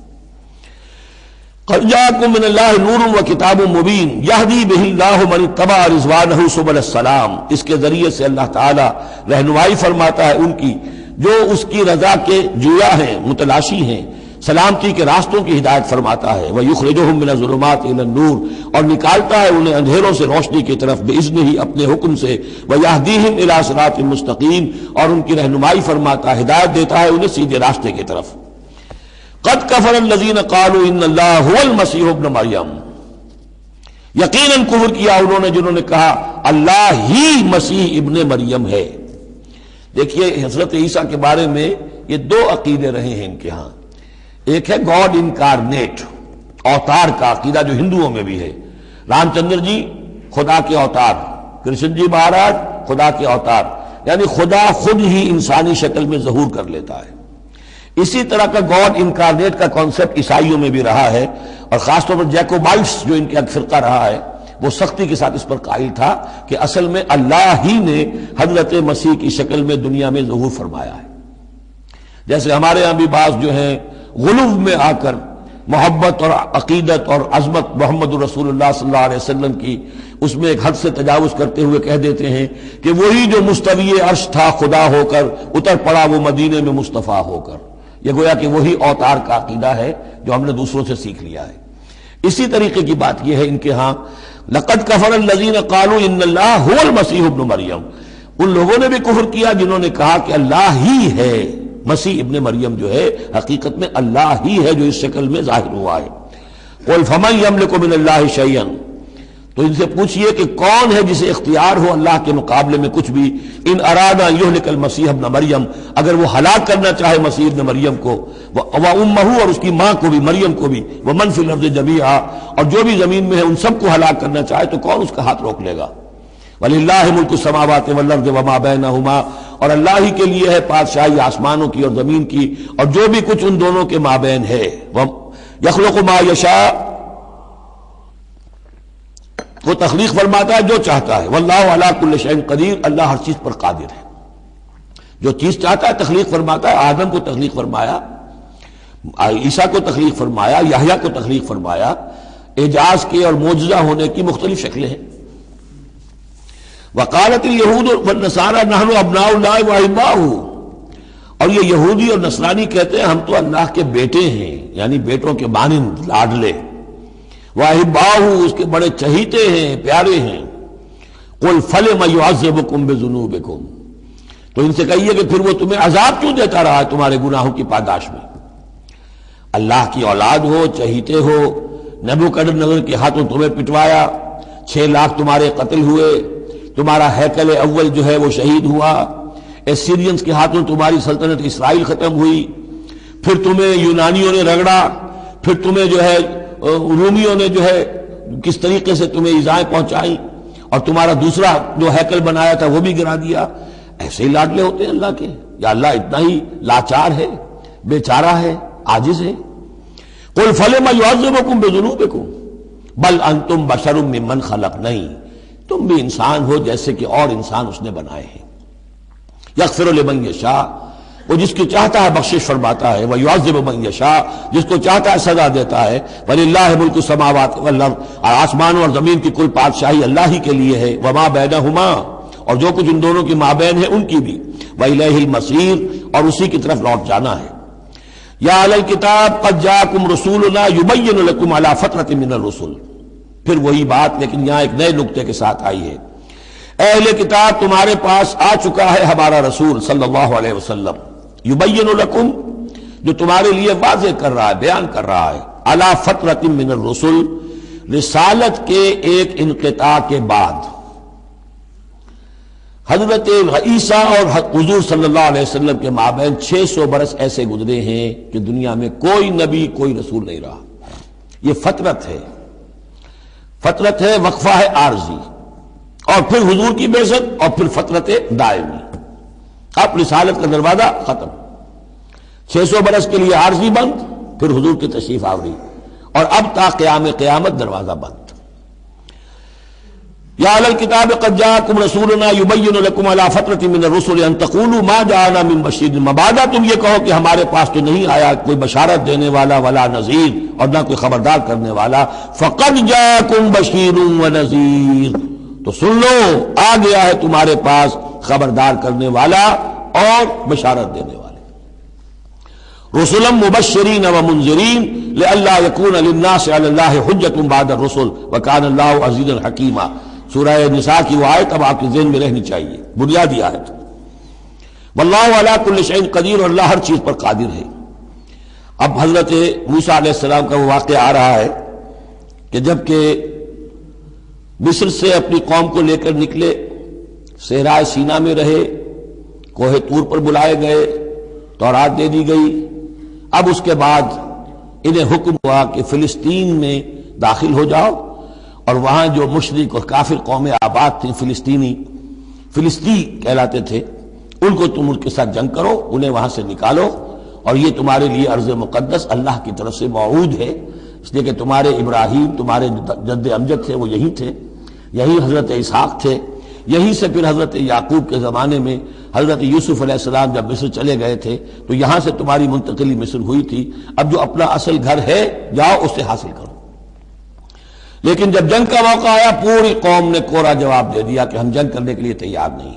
قد جاءکم من اللہ نور و کتاب مبین یہدی بہ اللہ من اتبع رضوانہ سبل السلام، اس کے ذریعے سے اللہ تعالی رہنمائی فرماتا ہے ان کی جو اس کی رضا کے جویا ہیں، متلاشی ہیں، سلامتی کے راستوں کی ہدایت فرماتا ہے۔ وَيُخْرِجُهُم مِّنَ الظُّلُمَاتِ إِلَى النُّورِ، اور نکالتا ہے انہیں اندھیروں سے روشنی کی طرف بِإِذْنِهِ، اپنے حکم سے، وَيَهْدِيهِمْ إِلَىٰ صِرَاطٍ مُّسْتَقِيمٍ، اور ان کی رہنمائی فرماتا ہے، ہدایت دیتا ہے انہیں سیدھے راستے کی طرف۔ قَدْ كَفَرَ الَّذِينَ قَالُوا إِنَّ اللَّهَ هُوَ الْمَسِيحُ ابْنُ مَرْيَمَ، یقیناً کفر کیا انہوں نے جنہوں نے کہا اللہ ہی مسیح ابن مریم ہے۔ دیکھیے حضرت عیسیٰ کے بارے میں یہ دو عقیدے رہے ہیں ان کے ہاں، ایک ہے گاڈ انکارنیٹ، اوتار کا عقیدہ جو ہندوؤں میں بھی ہے، رام چندر جی خدا کے اوتار، کرشن جی مہاراج خدا کے اوتار، یعنی خدا خود ہی انسانی شکل میں ظہور کر لیتا ہے۔ اسی طرح کا گاڈ انکارنیٹ کا کانسیپٹ عیسائیوں میں بھی رہا ہے، اور خاص طور پر جیکوبائٹس جو ان کا فرقہ رہا ہے وہ سختی کے ساتھ اس پر قائل تھا کہ اصل میں اللہ ہی نے حضرت مسیح کی شکل میں دنیا میں ظہور فرمایا ہے۔ جیسے ہمارے ہاں بھی بعض جو ہیں غلو میں آ کر محبت اور عقیدت اور عظمت محمد الرسول اللہ صلی اللہ علیہ وسلم کی اس میں ایک حد سے تجاوز کرتے ہوئے کہہ دیتے ہیں کہ وہی جو مستوی عرش تھا خدا ہو کر اتر پڑا وہ مدینے میں مصطفیٰ ہو کر، یہ گویا کہ وہی اوتار کا عقیدہ ہے جو ہم نے دوسروں سے سیکھ لیا ہے۔ اسی طریقے کی بات یہ ہے ان کے ہاں لقد کفر الذین قالوا ان اللہ هو المسیح ابن مریم، ان لوگوں نے بھی کفر کیا جنہوں نے کہا کہ اللہ ہی ہے، مسیح ابن مریم جو ہے حقیقت میں اللہ ہی ہے جو اس شکل میں ظاہر ہوا ہے۔ قل فمن یملک من اللہ شیئا، تو ان سے پوچھئے کہ کون ہے جسے اختیار ہو اللہ کے مقابلے میں کچھ بھی، ان اراد ان یہلک المسیح ابن مریم، اگر وہ ہلاک کرنا چاہے مسیح ابن مریم کو، وامہ اور اس کی ماں کو بھی، مریم کو بھی، ومن فی الارض جمیعا، اور جو بھی زمین میں ہے ان سب کو ہلاک کرنا چاہے تو کون اس کا ہاتھ روک لے گا؟ وَلِلَّهِ مُلْكُ السَّمَاوَاتِ وَالْأَرْضِ وَمَا بَيْنَهُمَا، اور اللہ ہی کے لیے ہے بادشاہی آسمانوں کی اور زمین کی اور جو بھی کچھ ان دونوں کے مابین ہے۔ یخلق ما یشاء، وہ تخلیق فرماتا ہے جو چاہتا ہے، واللہ علی کل شیء قدیر، اللہ ہر چیز پر قادر ہے، جو چیز چاہتا ہے تخلیق فرماتا ہے۔ آدم کو تخلیق فرمایا، عیسیٰ کو تخلیق فرمایا، یحییٰ کو تخلیق فرمایا۔ اعجاز کے اور معجزہ ہونے کی مختلف شکلیں ہیں۔ وقالت الیہود والنصارى نحن ابناء اللہ واحباؤہ، اور یہ یہودی اور نصرانی کہتے ہیں ہم تو اللہ کے بیٹے ہیں، یعنی بیٹوں کے مانند لاڈلے، واحباؤہ اس کے بڑے چہیتے ہیں، پیارے ہیں۔ قل فلم یعذبکم بذنوبکم، تو ان سے کہیے کہ پھر وہ تمہیں عذاب کیوں دیتا رہا ہے تمہارے گناہوں کی پاداش میں؟ اللہ کی اولاد ہو، چہیتے ہو، نبوکدنضر کے ہاتھوں تمہیں پٹوایا، چھ لاکھ تمہارے قتل ہوئے، تمہارا ہیکل اول جو ہے وہ شہید ہوا، ایسیرینز کے ہاتھوں تمہاری سلطنت اسرائیل ختم ہوئی، پھر تمہیں یونانیوں نے رگڑا، پھر تمہیں جو ہے رومیوں نے جو ہے کس طریقے سے تمہیں ایذائیں پہنچائی، اور تمہارا دوسرا جو ہیکل بنایا تھا وہ بھی گرا دیا۔ ایسے ہی لاڈلے ہوتے ہیں اللہ کے؟ یا اللہ اتنا ہی لاچار ہے، بیچارہ ہے، عاجز ہے؟ قل فلم یعذبکم بذنوبکم بل انتم بشر ممن خلق، نہیں، تم بھی انسان ہو جیسے کہ اور انسان اس نے بنائے ہیں۔ یغفر لمن یشاء، وہ جس کو چاہتا ہے بخشش فرماتا ہے، ویعذب من یشاء، جس کو چاہتا ہے سزا دیتا ہے۔ وللہ ملک السماوات والارض، اور آسمانوں اور زمین کی کل بادشاہی اللہ ہی کے لیے ہے، وما بینہما، اور جو کچھ ان دونوں کے مابین ہے ان کی بھی، وإلیہ المصیر، اور اسی کی طرف لوٹ جانا ہے۔ یا اہل الکتاب قد جاءکم رسولنا یبین لکم علی فترۃ من الرسل، پھر وہی بات لیکن یہاں ایک نئے نکتے کے ساتھ آئی ہے۔ اہل کتاب تمہارے پاس آ چکا ہے ہمارا رسول صلی اللہ علیہ وسلم، یبین لکم، جو تمہارے لیے واضح کر رہا ہے، بیان کر رہا ہے، علی فترۃ من الرسل، رسالت کے ایک انقطاع کے بعد۔ حضرت عیسیٰ اور حضور صلی اللہ علیہ وسلم کے مابین چھ سو برس ایسے گزرے ہیں کہ دنیا میں کوئی نبی کوئی رسول نہیں رہا۔ یہ فترت ہے، فترت ہے، وقفہ ہے عارضی، اور پھر حضور کی بعثت، اور پھر فترت دائمی۔ اب رسالت کا دروازہ ختم، چھ سو برس کے لیے عارضی بند، پھر حضور کی تشریف آوری، اور اب تا قیام قیامت دروازہ بند۔ یا اہل الکتاب قد جاءکم رسولنا یبین لکم علی فترۃ من الرسل ان تقولوا ما جاءنا من بشیر، مبادا تم یہ کہو کہ ہمارے پاس تو نہیں آیا کوئی بشارت دینے والا ولا نذیر، اور نہ کوئی خبردار کرنے والا۔ فقد جاءکم بشیر ونذیر، تو سن لو آ گیا ہے تمہارے پاس خبردار کرنے والا اور بشارت دینے والے۔ رسلا مبشرین ومنذرین لئلا یکون للناس علی اللہ حجۃ بعد الرسل وکان اللہ عزیزا حکیما، سورہ نساء کی وہ آیت اب آپ کے ذہن میں رہنی چاہیے، بنیادی آیت۔ واللہ علی کل شیء قدیر، اور اللہ ہر چیز پر قادر ہے۔ اب حضرت موسیٰ علیہ السلام کا وہ واقعہ آ رہا ہے کہ جب کہ مصر سے اپنی قوم کو لے کر نکلے، صحرائے سینا میں رہے، کوہ طور پر بلائے گئے، تورات دے دی گئی۔ اب اس کے بعد انہیں حکم ہوا کہ فلسطین میں داخل ہو جاؤ، اور وہاں جو مشرک اور کافر قومیں آباد تھیں، فلسطینی فلسطی کہلاتے تھے، ان کو تم ان کے ساتھ جنگ کرو، انہیں وہاں سے نکالو، اور یہ تمہارے لیے ارض مقدس اللہ کی طرف سے موعود ہے، اس لیے کہ تمہارے ابراہیم، تمہارے جد امجد تھے وہ یہی تھے، یہی حضرت اسحاق تھے، یہیں سے پھر حضرت یعقوب کے زمانے میں حضرت یوسف علیہ السلام جب مصر چلے گئے تھے تو یہاں سے تمہاری منتقلی مصر ہوئی تھی، اب جو اپنا اصل گھر ہے جاؤ اسے حاصل کرو۔ لیکن جب جنگ کا موقع آیا پوری قوم نے کوڑا جواب دے دیا کہ ہم جنگ کرنے کے لیے تیار نہیں۔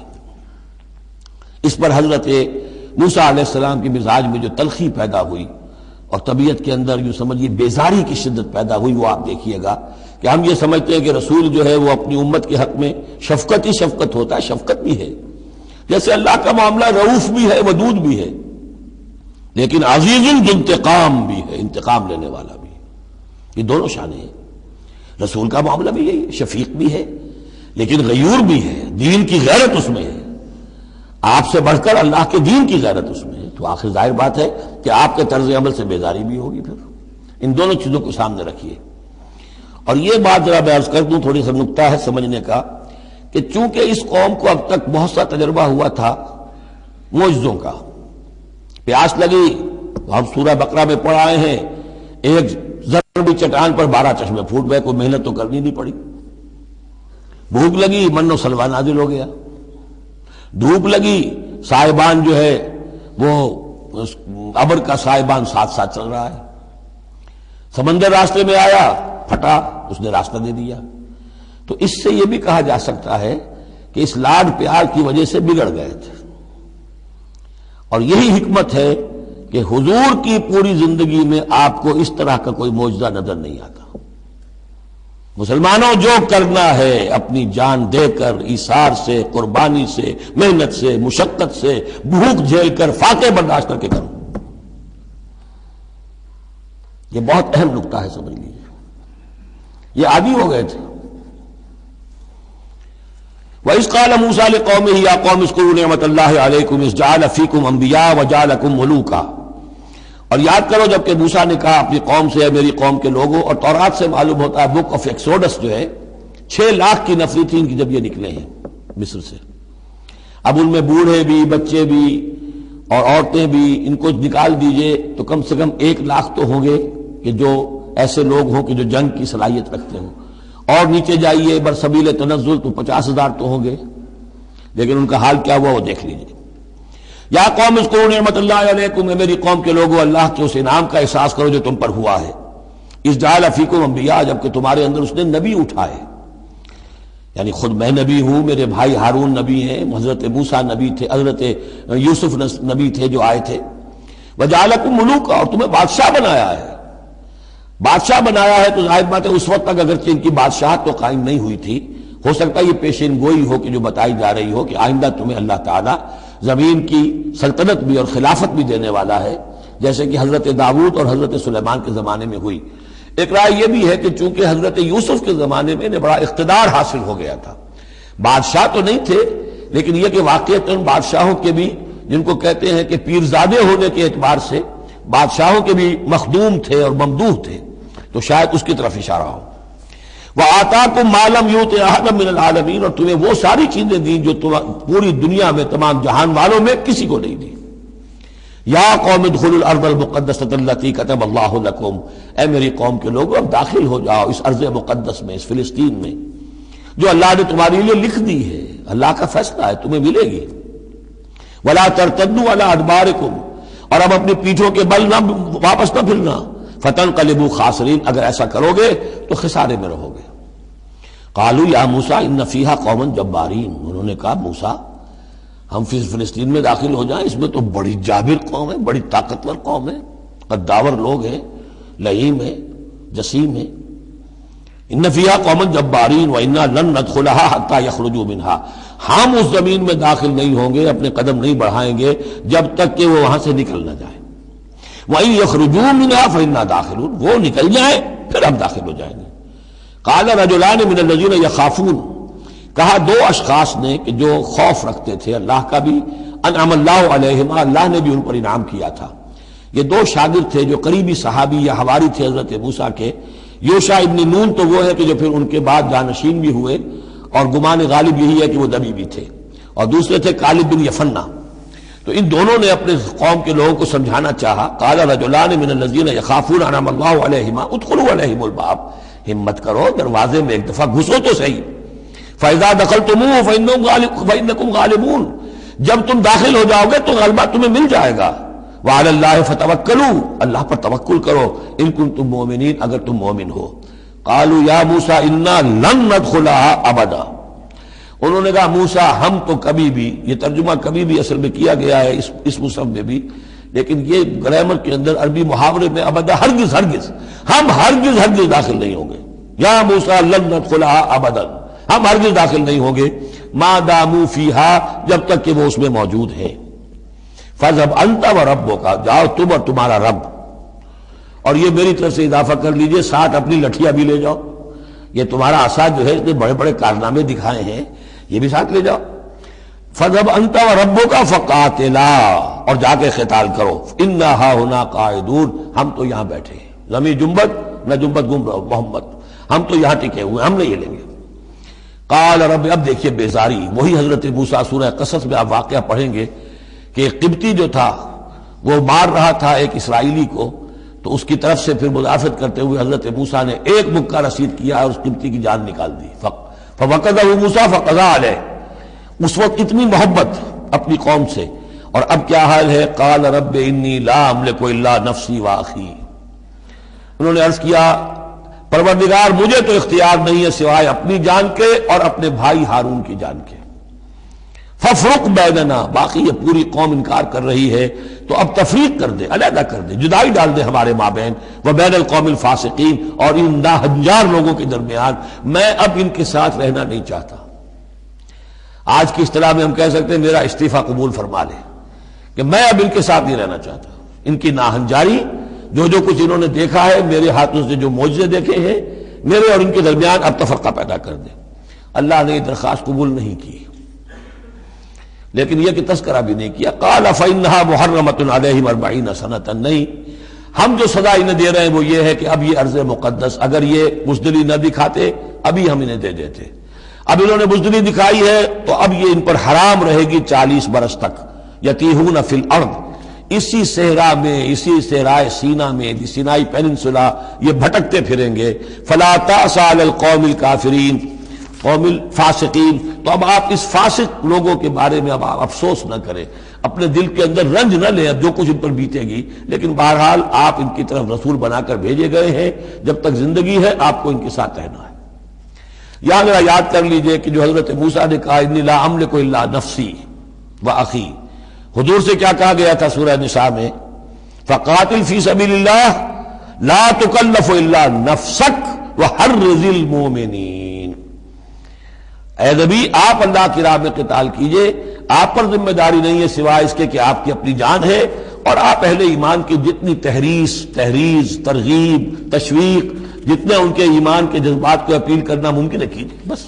اس پر حضرت موسیٰ علیہ السلام کے مزاج میں جو تلخی پیدا ہوئی اور طبیعت کے اندر یوں سمجھیے بیزاری کی شدت پیدا ہوئی، وہ آپ دیکھیے گا کہ ہم یہ سمجھتے ہیں کہ رسول جو ہے وہ اپنی امت کے حق میں شفقت ہی شفقت ہوتا ہے، شفقت بھی ہے، جیسے اللہ کا معاملہ رؤوف بھی ہے، ودود بھی ہے، لیکن عزیز انتقام بھی ہے، انتقام لینے والا بھی ہے۔ یہ دونوں شانیں ہیں۔ رسول کا معاملہ بھی یہی ہے، شفیق بھی ہے لیکن غیور بھی ہے، دین کی غیرت اس میں ہے، آپ سے بڑھ کر اللہ کے دین کی غیرت اس میں ہے، تو آخر ظاہر بات ہے کہ آپ کے طرز عمل سے بیزاری بھی ہوگی۔ پھر ان دونوں چیزوں کو سامنے رکھیے۔ اور یہ بات ذرا میں عرض کر دوں، تھوڑی سا نکتہ ہے سمجھنے کا، کہ چونکہ اس قوم کو اب تک بہت سا تجربہ ہوا تھا معجزوں کا، پیاس لگی، ہم سورہ بقرہ میں پڑھ آئے ہیں، ایک ضربی چٹان پر بارہ چشمے پھوٹ گئے، کوئی محنت تو کرنی نہیں پڑی۔ بھوک لگی، من و سلوہ نازل ہو گیا۔ دھوپ لگی، سائبان جو ہے وہ ابر کا سائبان ساتھ ساتھ چل رہا ہے۔ سمندر راستے میں آیا، پھٹا، اس نے راستہ دے دیا۔ تو اس سے یہ بھی کہا جا سکتا ہے کہ اس لاڈ پیار کی وجہ سے بگڑ گئے تھے، اور یہی حکمت ہے کہ حضور کی پوری زندگی میں آپ کو اس طرح کا کوئی معجزہ نظر نہیں آتا۔ مسلمانوں، جو کرنا ہے اپنی جان دے کر، ایثار سے، قربانی سے، محنت سے، مشقت سے، بھوک جھیل کر، فاقے برداشت کر کے کرو۔ یہ بہت اہم نکتہ ہے، سمجھ لیجیے۔ یہ عادی ہو گئے تھے۔ وَإِذْ قَالَ مُوسَىٰ لِقَوْمِهِ يَا قَوْمِ اذْكُرُوا نِعْمَةَ اللَّهِ عَلَيْكُمْ إِذْ جَعَلَ فِيكُمْ أَنْبِيَاءَ وَجَعَلَكُمْ مُلُوكًا، اور یاد کرو جب کہ موسیٰ نے کہا اپنی قوم سے، میری قوم کے لوگوں، اور تورات سے معلوم ہوتا ہے، بک آف ایکسوڈس جو ہے، چھ لاکھ کی نفری تھی ان کی جب یہ نکلے ہیں مصر سے۔ اب ان میں بوڑھے بھی، بچے بھی اور عورتیں بھی، ان کو نکال دیجئے تو کم سے کم ایک لاکھ تو ہوں گے کہ جو ایسے لوگ ہوں کہ جو جنگ کی صلاحیت رکھتے ہوں، اور نیچے جائیے برسبیل تنزل تو پچاس ہزار تو ہوں گے، لیکن ان کا حال کیا ہوا وہ دیکھ لیجئے۔ یا قوم اذکروا نعمت اللہ علیکم، اے میری قوم کے لوگوں، اللہ کے اس انعام کا احساس کرو جو تم پر ہوا ہے۔ اذ جعل فیکم انبیاء، جبکہ تمہارے اندر اس نے نبی اٹھائے، یعنی خود میں نبی ہوں، میرے بھائی ہارون نبی ہیں، حضرت موسیٰ نبی تھے، حضرت یوسف نبی تھے جو آئے تھے۔ وجعلکم ملوکا، اور تمہیں بادشاہ بنایا ہے۔ بادشاہ بنایا ہے تو ظاہر بات ہے اس وقت تک اگرچہ ان کی بادشاہت تو قائم نہیں ہوئی تھی، ہو سکتا ہے یہ پیشین گوئی ہو کہ جو بتائی جا رہی ہو کہ آئندہ تمہیں اللہ تعالیٰ زمین کی سلطنت بھی اور خلافت بھی دینے والا ہے، جیسے کہ حضرت داؤد اور حضرت سلیمان کے زمانے میں ہوئی۔ ایک رائے یہ بھی ہے کہ چونکہ حضرت یوسف کے زمانے میں انہیں بڑا اقتدار حاصل ہو گیا تھا، بادشاہ تو نہیں تھے، لیکن یہ کہ واقعتاً بادشاہوں کے بھی، جن کو کہتے ہیں کہ پیرزادے ہونے کے اعتبار سے بادشاہوں کے بھی مخدوم تھے اور ممدوح تھے، تو شاید اس کی طرف اشارہ ہو۔ وَآتَاكُم مَّا لَمْ يُؤْتِ أَحَدًا مِّنَ الْعَالَمِينَ، اور تمہیں وہ ساری چیزیں دیں جو پوری دنیا میں تمام جہان والوں میں کسی کو نہیں دی۔ یا قوم ادخلوا الارض المقدسۃ التي كتب اللہ لکم، اے میری قوم کے لوگوں اب داخل ہو جاؤ اس ارض مقدس میں، اس فلسطین میں جو اللہ نے تمہارے لیے لکھ دی ہے، اللہ کا فیصلہ ہے، تمہیں ملے گی۔ ولا ترتدوا على ادبارکم، اور اب اپنی پیٹھوں کے بل نہ واپس نہ پھرنا، فتنقلبوا خاسرین، اگر ایسا کرو گے تو خسارے میں رہو گے۔ قالوا یا موسیٰ ان فیہا قوما جبارین، انہوں نے کہا موسیٰ ہم فلسطین میں داخل ہو جائیں، اس میں تو بڑی جابر قوم ہے، بڑی طاقتور قوم ہے، قداور لوگ ہیں، لعیم ہے، جسیم ہے۔ ان فیہا قوما جبارین وانا لن ندخلها حتى يخرجوا منها، ہم اس زمین میں داخل نہیں ہوں گے، اپنے قدم نہیں بڑھائیں گے جب تک کہ وہ وہاں سے نکل نہ جائیں۔ وَإِن يَخْرُجُوا مِنْهَا فَإِنَّا دَاخِلُونَ، وہ نکل جائیں پھر ہم داخل ہو جائیں گے۔ قَالَ رَجُلَانِ مِنَ الَّذِينَ يَخَافُونَ، کہا دو اشخاص نے کہ جو خوف رکھتے تھے اللہ کا بھی، انعم اللہ علیہما، اللہ نے بھی ان پر انعام کیا تھا۔ یہ دو شاگرد تھے جو قریبی صحابی یا حواری تھے حضرت موسیٰ کے۔ یوشع ابن نون تو وہ ہے کہ جو پھر ان کے بعد جانشین بھی ہوئے، اور گمان غالب یہی ہے کہ وہ نبی بھی تھے، اور دوسرے تھے کالب بن یفنہ۔ تو ان دونوں نے اپنے قوم کے لوگوں کو سمجھانا چاہا۔ قال رجلان من الذین یخافون انعم اللہ علیہما ادخلوا علیہم الباب، ہمت کرو دروازے میں ایک دفعہ گھسو تو صحیح۔ فاذا دخلتموہ فانکم غالبون، جب تم داخل ہو جاؤ گے تو غلبہ تمہیں مل جائے گا۔ وعلی اللہ فتوکلوا، اللہ پر توکل کرو، ان کنتم مؤمنین، اگر تم مومن ہو۔ قالوا یا موسیٰ انا لن ندخلها ابدا، انہوں نے کہا موسیٰ ہم تو کبھی بھی، یہ ترجمہ کبھی بھی اصل میں کیا گیا ہے اس اس مصحف میں بھی، لیکن یہ گرامر کے اندر عربی محاورے میں ابدا، ہرگز ہرگز، ہم ہرگز ہرگز داخل نہیں ہوں گے۔ یا موسیٰ لن ندخلها ابدا، ہم ہرگز داخل نہیں ہوں گے، ما داموا فیہا، جب تک کہ وہ اس میں موجود ہے۔ فاذهب انت وربک، جاؤ تم اور تمہارا رب، اور یہ میری طرف سے اضافہ کر لیجئے، ساتھ اپنی لٹھیاں بھی لے جاؤ، یہ تمہارا عصا جو ہے اس نے بڑے بڑے کارنامے دکھائے ہیں، یہ بھی ساتھ لے جاؤ۔ فَذْهَبْ أَنْتَ وَرَبُّكَ فَقَاتِلَا، اور جا کے قتال کرو، إِنَّا هَاهُنَا قَاعِدُونَ، ہم تو یہاں بیٹھے ہیں، زمین جنبت نہ جنبت گم رہو محمد، ہم تو یہاں ٹکے ہوئے، ہم نہیں ہلیں گے۔ قال رب، اب دیکھیے بیزاری، وہی حضرت موسیٰ سورہ قصص میں آپ واقعہ پڑھیں گے کہ قبطی جو تھا وہ مار رہا تھا ایک اسرائیلی کو، تو اس کی طرف سے پھر مدافعت کرتے ہوئے حضرت موسیٰ نے ایک مکہ رسید کیا اور اس قبطی کی جان نکال دی. فوقظہ موسیٰ فقضى علیہ. اس وقت اتنی محبت اپنی قوم سے، اور اب کیا حال ہے؟ قال رب انی لا املک الا نفسی واخی. انہوں نے عرض کیا پروردگار مجھے تو اختیار نہیں ہے سوائے اپنی جان کے اور اپنے بھائی ہارون کی جان کے. ففرق بیننا، باقی یہ پوری قوم انکار کر رہی ہے تو اب تفریق کر دے، علیحدہ کر دے، جدائی ڈال دے ہمارے مابین، وبین القوم الفاسقین، اور ان ناہنجار لوگوں کے درمیان. میں اب ان کے ساتھ رہنا نہیں چاہتا. آج کی اصطلاح میں ہم کہہ سکتے ہیں میرا استعفیٰ قبول فرما لے، کہ میں اب ان کے ساتھ نہیں رہنا چاہتا. ان کی ناہنجاری، جو جو کچھ انہوں نے دیکھا ہے، میرے ہاتھوں سے جو معجزے دیکھے ہیں، میرے اور ان کے درمیان اب تفرقہ پیدا کر دے. اللہ نے یہ درخواست قبول نہیں کی، لیکن یہ کہ تذکرہ بھی نہیں کیا. قال فإنها محرمة عليهم أربعين سنة. نہیں، ہم جو سزا انہیں دے رہے ہیں وہ یہ ہے کہ اب یہ ارض مقدس، اگر یہ بزدلی نہ دکھاتے ابھی ہم انہیں دے دیتے. اب انہوں نے بزدلی دکھائی ہے تو اب یہ ان پر حرام رہے گی چالیس برس تک. یتیہون فی الارض، اسی صحرا میں، اسی صحرائے سینا میں، سینائی پیننسولا، یہ بھٹکتے پھریں گے. فلا تأس علی القوم الکافرین قوم الفاسقین. تو اب آپ اس فاسق لوگوں کے بارے میں اب آپ افسوس نہ کریں، اپنے دل کے اندر رنج نہ لیں اب جو کچھ ان پر بیتے گی. لیکن بہرحال آپ ان کی طرف رسول بنا کر بھیجے گئے ہیں، جب تک زندگی ہے آپ کو ان کے ساتھ رہنا ہے. یہاں ذرا یاد کر لیجئے کہ جو حضرت موسیٰ نے کہا انی لا املک الا نفسی واخی، حضور سے کیا کہا گیا تھا سورہ نساء میں؟ فقاتل فی سبیل اللہ لا تکلف الا نفسک وحرض المؤمنین. اے نبی آپ اللہ کی راہ میں قتال کیجئے، آپ پر ذمہ داری نہیں ہے سوائے اس کے کہ آپ کی اپنی جان ہے، اور آپ اہل ایمان کی جتنی تحریص، تحریض، ترغیب، تشویق، جتنے ان کے ایمان کے جذبات کو اپیل کرنا ممکن ہے کیجئے بس.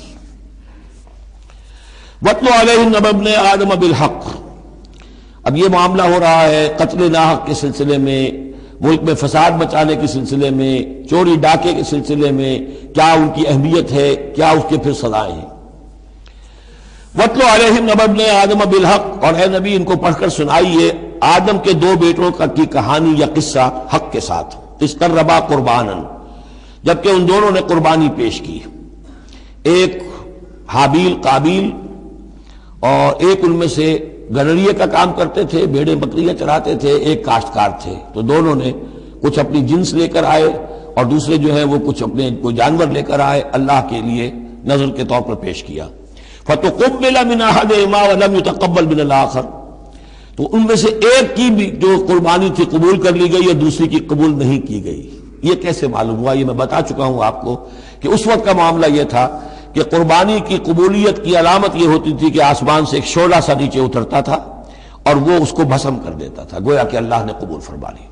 وَاتْلُ عَلَيْهِمْ نَبَأَ ابْنَيْ آدَمَ بِالْحَقِّ. اب یہ معاملہ ہو رہا ہے قتل ناحق کے سلسلے میں، ملک میں فساد مچانے کے سلسلے میں، چوری ڈاکے کے سلسلے میں، کیا ان کی اہمیت ہے، کیا اس کے پھر سزائیں ہیں. وَاتْلُ عَلَيْهِمْ نَبَأَ ابْنَيْ آدَمَ بِالْحَقِّ. اور اے نبی ان کو پڑھ کر سنائیے آدم کے دو بیٹوں کا کی کہانی یا قصہ حق کے ساتھ. اِسْتَرَّبَا قُرْبَانًا، جبکہ ان دونوں نے قربانی پیش کی. ایک حابیل قابیل، اور ایک ان میں سے گنریے کا کام کرتے تھے، بھیڑیں بکریاں چراتے تھے، ایک کاشتکار تھے. تو دونوں نے کچھ اپنی جنس لے کر آئے اور دوسرے جو ہے وہ کچھ اپنے کوئی جانور لے کر آئے، اللہ کے لیے نذر کے طور پر پیش کیا. فَتُقُبِّلَ مِنْ أَحَدِهِمَا وَلَمْ يُتَقَبَّلْ مِنَ الْآخَرِ. تو ان میں سے ایک کی بھی جو قربانی تھی قبول کر لی گئی اور دوسری کی قبول نہیں کی گئی. یہ کیسے معلوم ہوا؟ یہ میں بتا چکا ہوں آپ کو کہ اس وقت کا معاملہ یہ تھا کہ قربانی کی قبولیت کی علامت یہ ہوتی تھی کہ آسمان سے ایک شعلہ سا نیچے اترتا تھا اور وہ اس کو بھسم کر دیتا تھا، گویا کہ اللہ نے قبول فرما لی.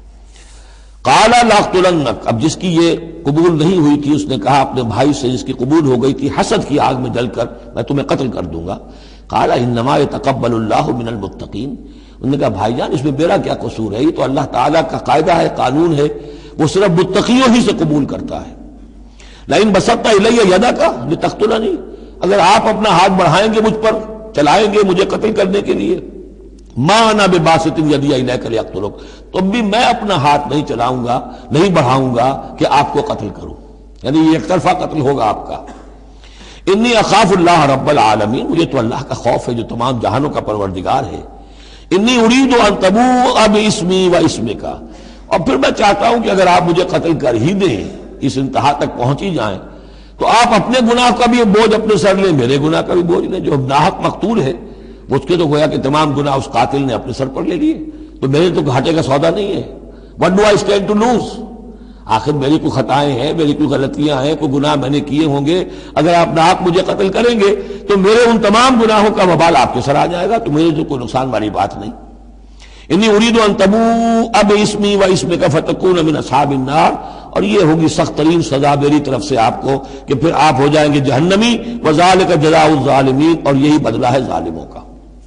قال لاقتلنک. اب جس کی یہ قبول نہیں ہوئی تھی اس نے کہا اپنے بھائی سے جس کی قبول ہو گئی تھی، حسد کی آگ میں جل کر میں تمہیں قتل کر دوں گا. قال انما يتقبل اللہ من المتقین. انہوں نے کہا بھائی جان اس میں میرا کیا قصور ہے، یہ تو اللہ تعالیٰ کا قاعدہ ہے، قانون ہے، وہ صرف متقیوں ہی سے قبول کرتا ہے. لئن بسطت الی یدک لتقتلنی، اگر آپ اپنا ہاتھ بڑھائیں گے مجھ پر، چلائیں گے مجھے قتل کرنے کے لیے، ما انا بباسط یدی الیک لیقتلک، تو بھی میں اپنا ہاتھ نہیں چلاؤں گا، نہیں بڑھاؤں گا کہ آپ کو قتل کروں، یعنی یہ ایک طرفہ قتل ہوگا آپ کا. انی اخاف اللہ رب العالمین، مجھے تو اللہ کا خوف ہے جو تمام جہانوں کا پروردگار ہے. انی ارید ان تبوء باسمی و اسمک، اور پھر میں چاہتا ہوں کہ اگر آپ مجھے قتل کر ہی دیں، اس انتہا تک پہنچ ہی جائیں، تو آپ اپنے گناہ کا بھی بوجھ اپنے سر لیں، میرے گناہ کا بھی بوجھ لیں. جو ناحق مقتول ہے اس کے تو گویا کہ تمام گناہ اس قاتل نے اپنے سر پر لے لیے، تو میرے تو گھاٹے کا سودا نہیں ہے. What do I stand to lose؟ آخر میری کوئی خطائیں ہیں، میری کوئی غلطیاں ہیں، کوئی گناہ میں نے کیے ہوں گے، اگر آپ ناحق مجھے قتل کریں گے تو میرے ان تمام گناہوں کا وبال آپ کے سر آ جائے گا، تو میرے تو کوئی نقصان والی بات نہیں. انی ارید ان تبوء باسمی و اسمک فتکون من اصحاب النار، اور یہ ہوگی سخت ترین سزا میری طرف سے آپ کو کہ پھر آپ ہو جائیں گے جہنمی. وذالک جزاء الظالمین، اور یہی بدلہ ہے ظالموں کا.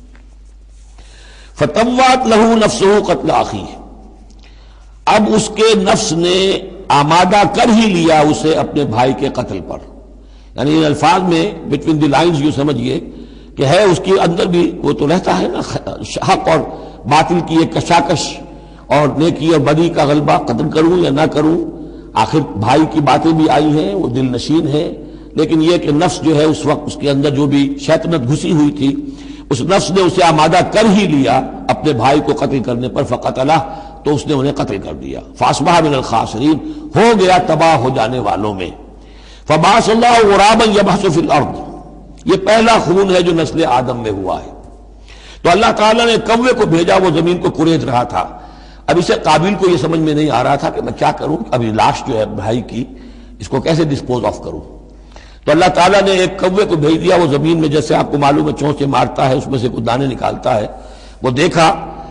فتوات لہ نفسہ قتل اخیہ، اب اس کے نفس نے آمادہ کر ہی لیا اسے اپنے بھائی کے قتل پر. یعنی ان الفاظ میں بٹوین دی لائنز یوں سمجھیے کہ ہے اس کے اندر بھی وہ تو رہتا ہے نا حق اور باطل کی ایک کشاکش اور نیکی اور بدی کا غلبہ، قتل کروں یا نہ کروں، آخر بھائی کی باتیں بھی آئی ہیں، وہ دل نشین ہے، لیکن یہ کہ نفس جو ہے اس وقت اس کے اندر جو بھی شیطنت گھسی ہوئی تھی، اس نفس نے اسے آمادہ کر ہی لیا اپنے بھائی کو قتل کرنے پر، فقتلہ، تو اس نے انہیں قتل کر دیا، فاصبح من الخاسرین، ہو گیا تباہ ہو جانے والوں میں۔ فبعث اللہ غرابا یبحث فی الارض، یہ پہلا خون ہے جو نسل آدم میں ہوا ہے۔ تو اللہ تعالیٰ نے کوے کو بھیجا، وہ زمین کو کرید رہا تھا۔ اب اسے قابل کو یہ سمجھ میں نہیں آ رہا تھا کہ میں کیا کروں، اب یہ لاش جو ہے بھائی کی، اس کو کیسے ڈسپوز آف کروں۔ تو اللہ تعالیٰ نے ایک کوے کو بھیج دیا، وہ زمین میں جیسے آپ کو معلوم ہے چونچے مارتا ہے، اس میں سے کچھ دانے نکالتا ہے، وہ دیکھا،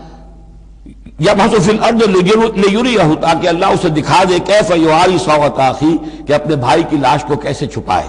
یبحث فی الارض لیریہ، تاکہ اللہ اسے دکھا دے کیف یواری سوءۃ اخی، کہ اپنے بھائی کی لاش کو کیسے چھپائے۔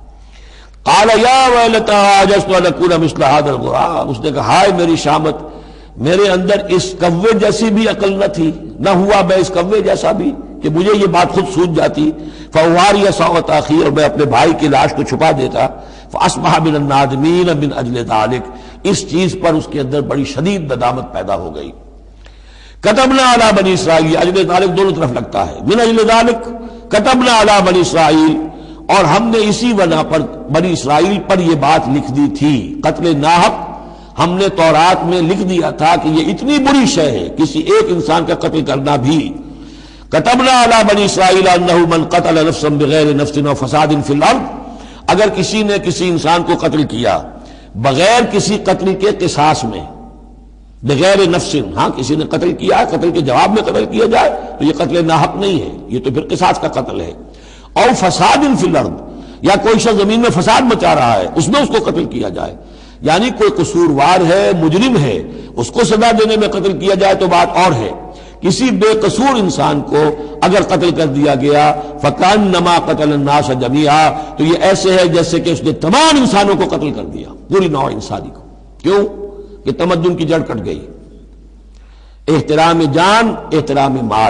قال یا ویلتی عجزت ان اکون مثل ھذا الغراب، اس نے کہا ہائے میری شامت، میرے اندر اس کوے جیسی بھی عقل نہ تھی، نہ ہوا میں اس کوے جیسا بھی کہ مجھے یہ بات خود سوچ جاتی، فواری سوءۃ اخی، اور میں اپنے بھائی کی لاش کو چھپا دیتا، فاصبح من النادمین من اجل ذلک، اس چیز پر اس کے اندر بڑی شدید ندامت پیدا ہو گئی۔ کتبنا علی بنی اسرائیل، اجل ذالک دونوں طرف لگتا ہے، من اجل ذالک کتبنا علی بنی اسرائیل، اور ہم نے اسی وجہ پر بنی اسرائیل پر یہ بات لکھ دی تھی، قتل ناحق ہم نے تورات میں لکھ دیا تھا کہ یہ اتنی بری شے ہے کسی ایک انسان کا قتل کرنا بھی۔ کتبنا علی بنی اسرائیل انہ من قتل نفسا بغیر نفس و فساد فی الارض، اگر کسی نے کسی انسان کو قتل کیا بغیر کسی قتل کے قصاص میں، بغیر نفس، ہاں کسی نے قتل کیا، قتل کے جواب میں قتل کیا جائے تو یہ قتل ناحق نہیں ہے، یہ تو پھر قصاص کا قتل ہے۔ اور فساد فی الارض، یا کوئی شخص زمین میں فساد مچا رہا ہے اس میں اس کو قتل کیا جائے، یعنی کوئی قصوروار ہے، مجرم ہے، اس کو سزا دینے میں قتل کیا جائے تو بات اور ہے۔ کسی بے قصور انسان کو اگر قتل کر دیا گیا فکأنما قتل الناس جميعا، تو یہ ایسے ہے جیسے کہ اس نے تمام انسانوں کو قتل کر دیا، پوری نوع انسانی کو۔ کیوں؟ کہ تمدن کی جڑ کٹ گئی۔ احترام جان، احترام مال،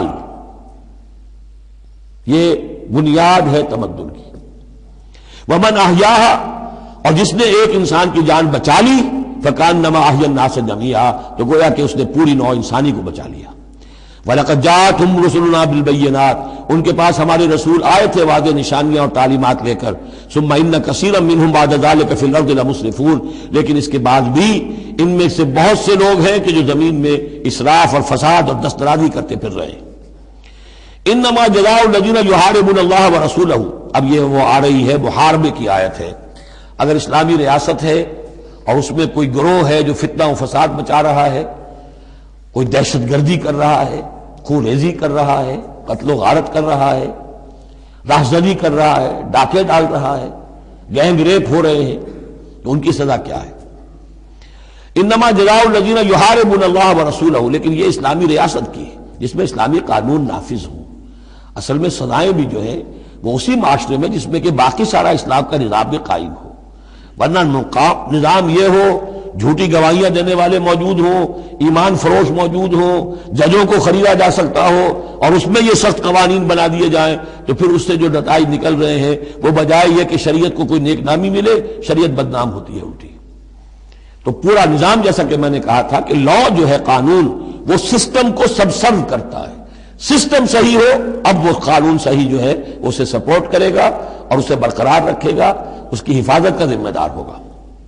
یہ بنیاد ہے تمدن کی۔ ومن احیاھا، اور جس نے ایک انسان کی جان بچا لی، فکأنما احیا الناس جميعا، تو گویا کہ اس نے پوری نوع انسانی کو بچا لیا۔ وَلَقَدْ جَاءَتْهُمْ رُسُلُنَا بِالْبَيِّنَاتِ، ان کے پاس ہمارے رسول آئے تھے واضح نشانیاں اور تعلیمات لے کر۔ ثُمَّ إِنَّ كَثِيرًا مِّنْهُمْ بَعْدَ ذَلِكَ فِي الْأَرْضِ لَمُسْرِفُونَ، لیکن اس کے بعد بھی ان میں سے بہت سے لوگ ہیں کہ جو زمین میں اسراف اور فساد اور دسترازی کرتے پھر رہے ہیں۔ إِنَّمَا جَزَاءُ الَّذِينَ يُحَارِبُونَ اللَّهَ وَرَسُولَهُ، اب یہ وہ آ رہی ہے محاربے کی آیت ہے۔ اگر اسلامی ریاست ہے اور اس میں کوئی گروہ ہے جو فتنہ و فساد مچا رہا ہے، کوئی دہشت گردی کر رہا ہے، خون ریزی کر رہا ہے، قتل و غارت کر رہا ہے، راہزنی کر رہا ہے، ڈاکے ڈال رہا ہے، گینگ ریپ ہو رہے ہیں، تو ان کی سزا کیا ہے؟ انما جزاء الذین یحاربون اللہ ورسولہ، لیکن یہ اسلامی ریاست کی ہے جس میں اسلامی قانون نافذ ہوں۔ اصل میں سزائیں بھی جو ہیں وہ اسی معاشرے میں جس میں کہ باقی سارا اسلام کا نظام بھی قائم ہو، ورنہ نظام یہ ہو جھوٹی گواہیاں دینے والے موجود ہوں، ایمان فروش موجود ہوں، ججوں کو خریدا جا سکتا ہو، اور اس میں یہ سخت قوانین بنا دیے جائیں، تو پھر اس سے جو نتائج نکل رہے ہیں وہ بجائے یہ کہ شریعت کو کوئی نیک نامی ملے، شریعت بدنام ہوتی ہے الٹی۔ تو پورا نظام، جیسا کہ میں نے کہا تھا کہ لا جو ہے، قانون، وہ سسٹم کو سبسرو کرتا ہے۔ سسٹم صحیح ہو، اب وہ قانون صحیح جو ہے اسے سپورٹ کرے گا اور اسے برقرار رکھے گا، اس کی حفاظت کا ذمہ دار ہوگا۔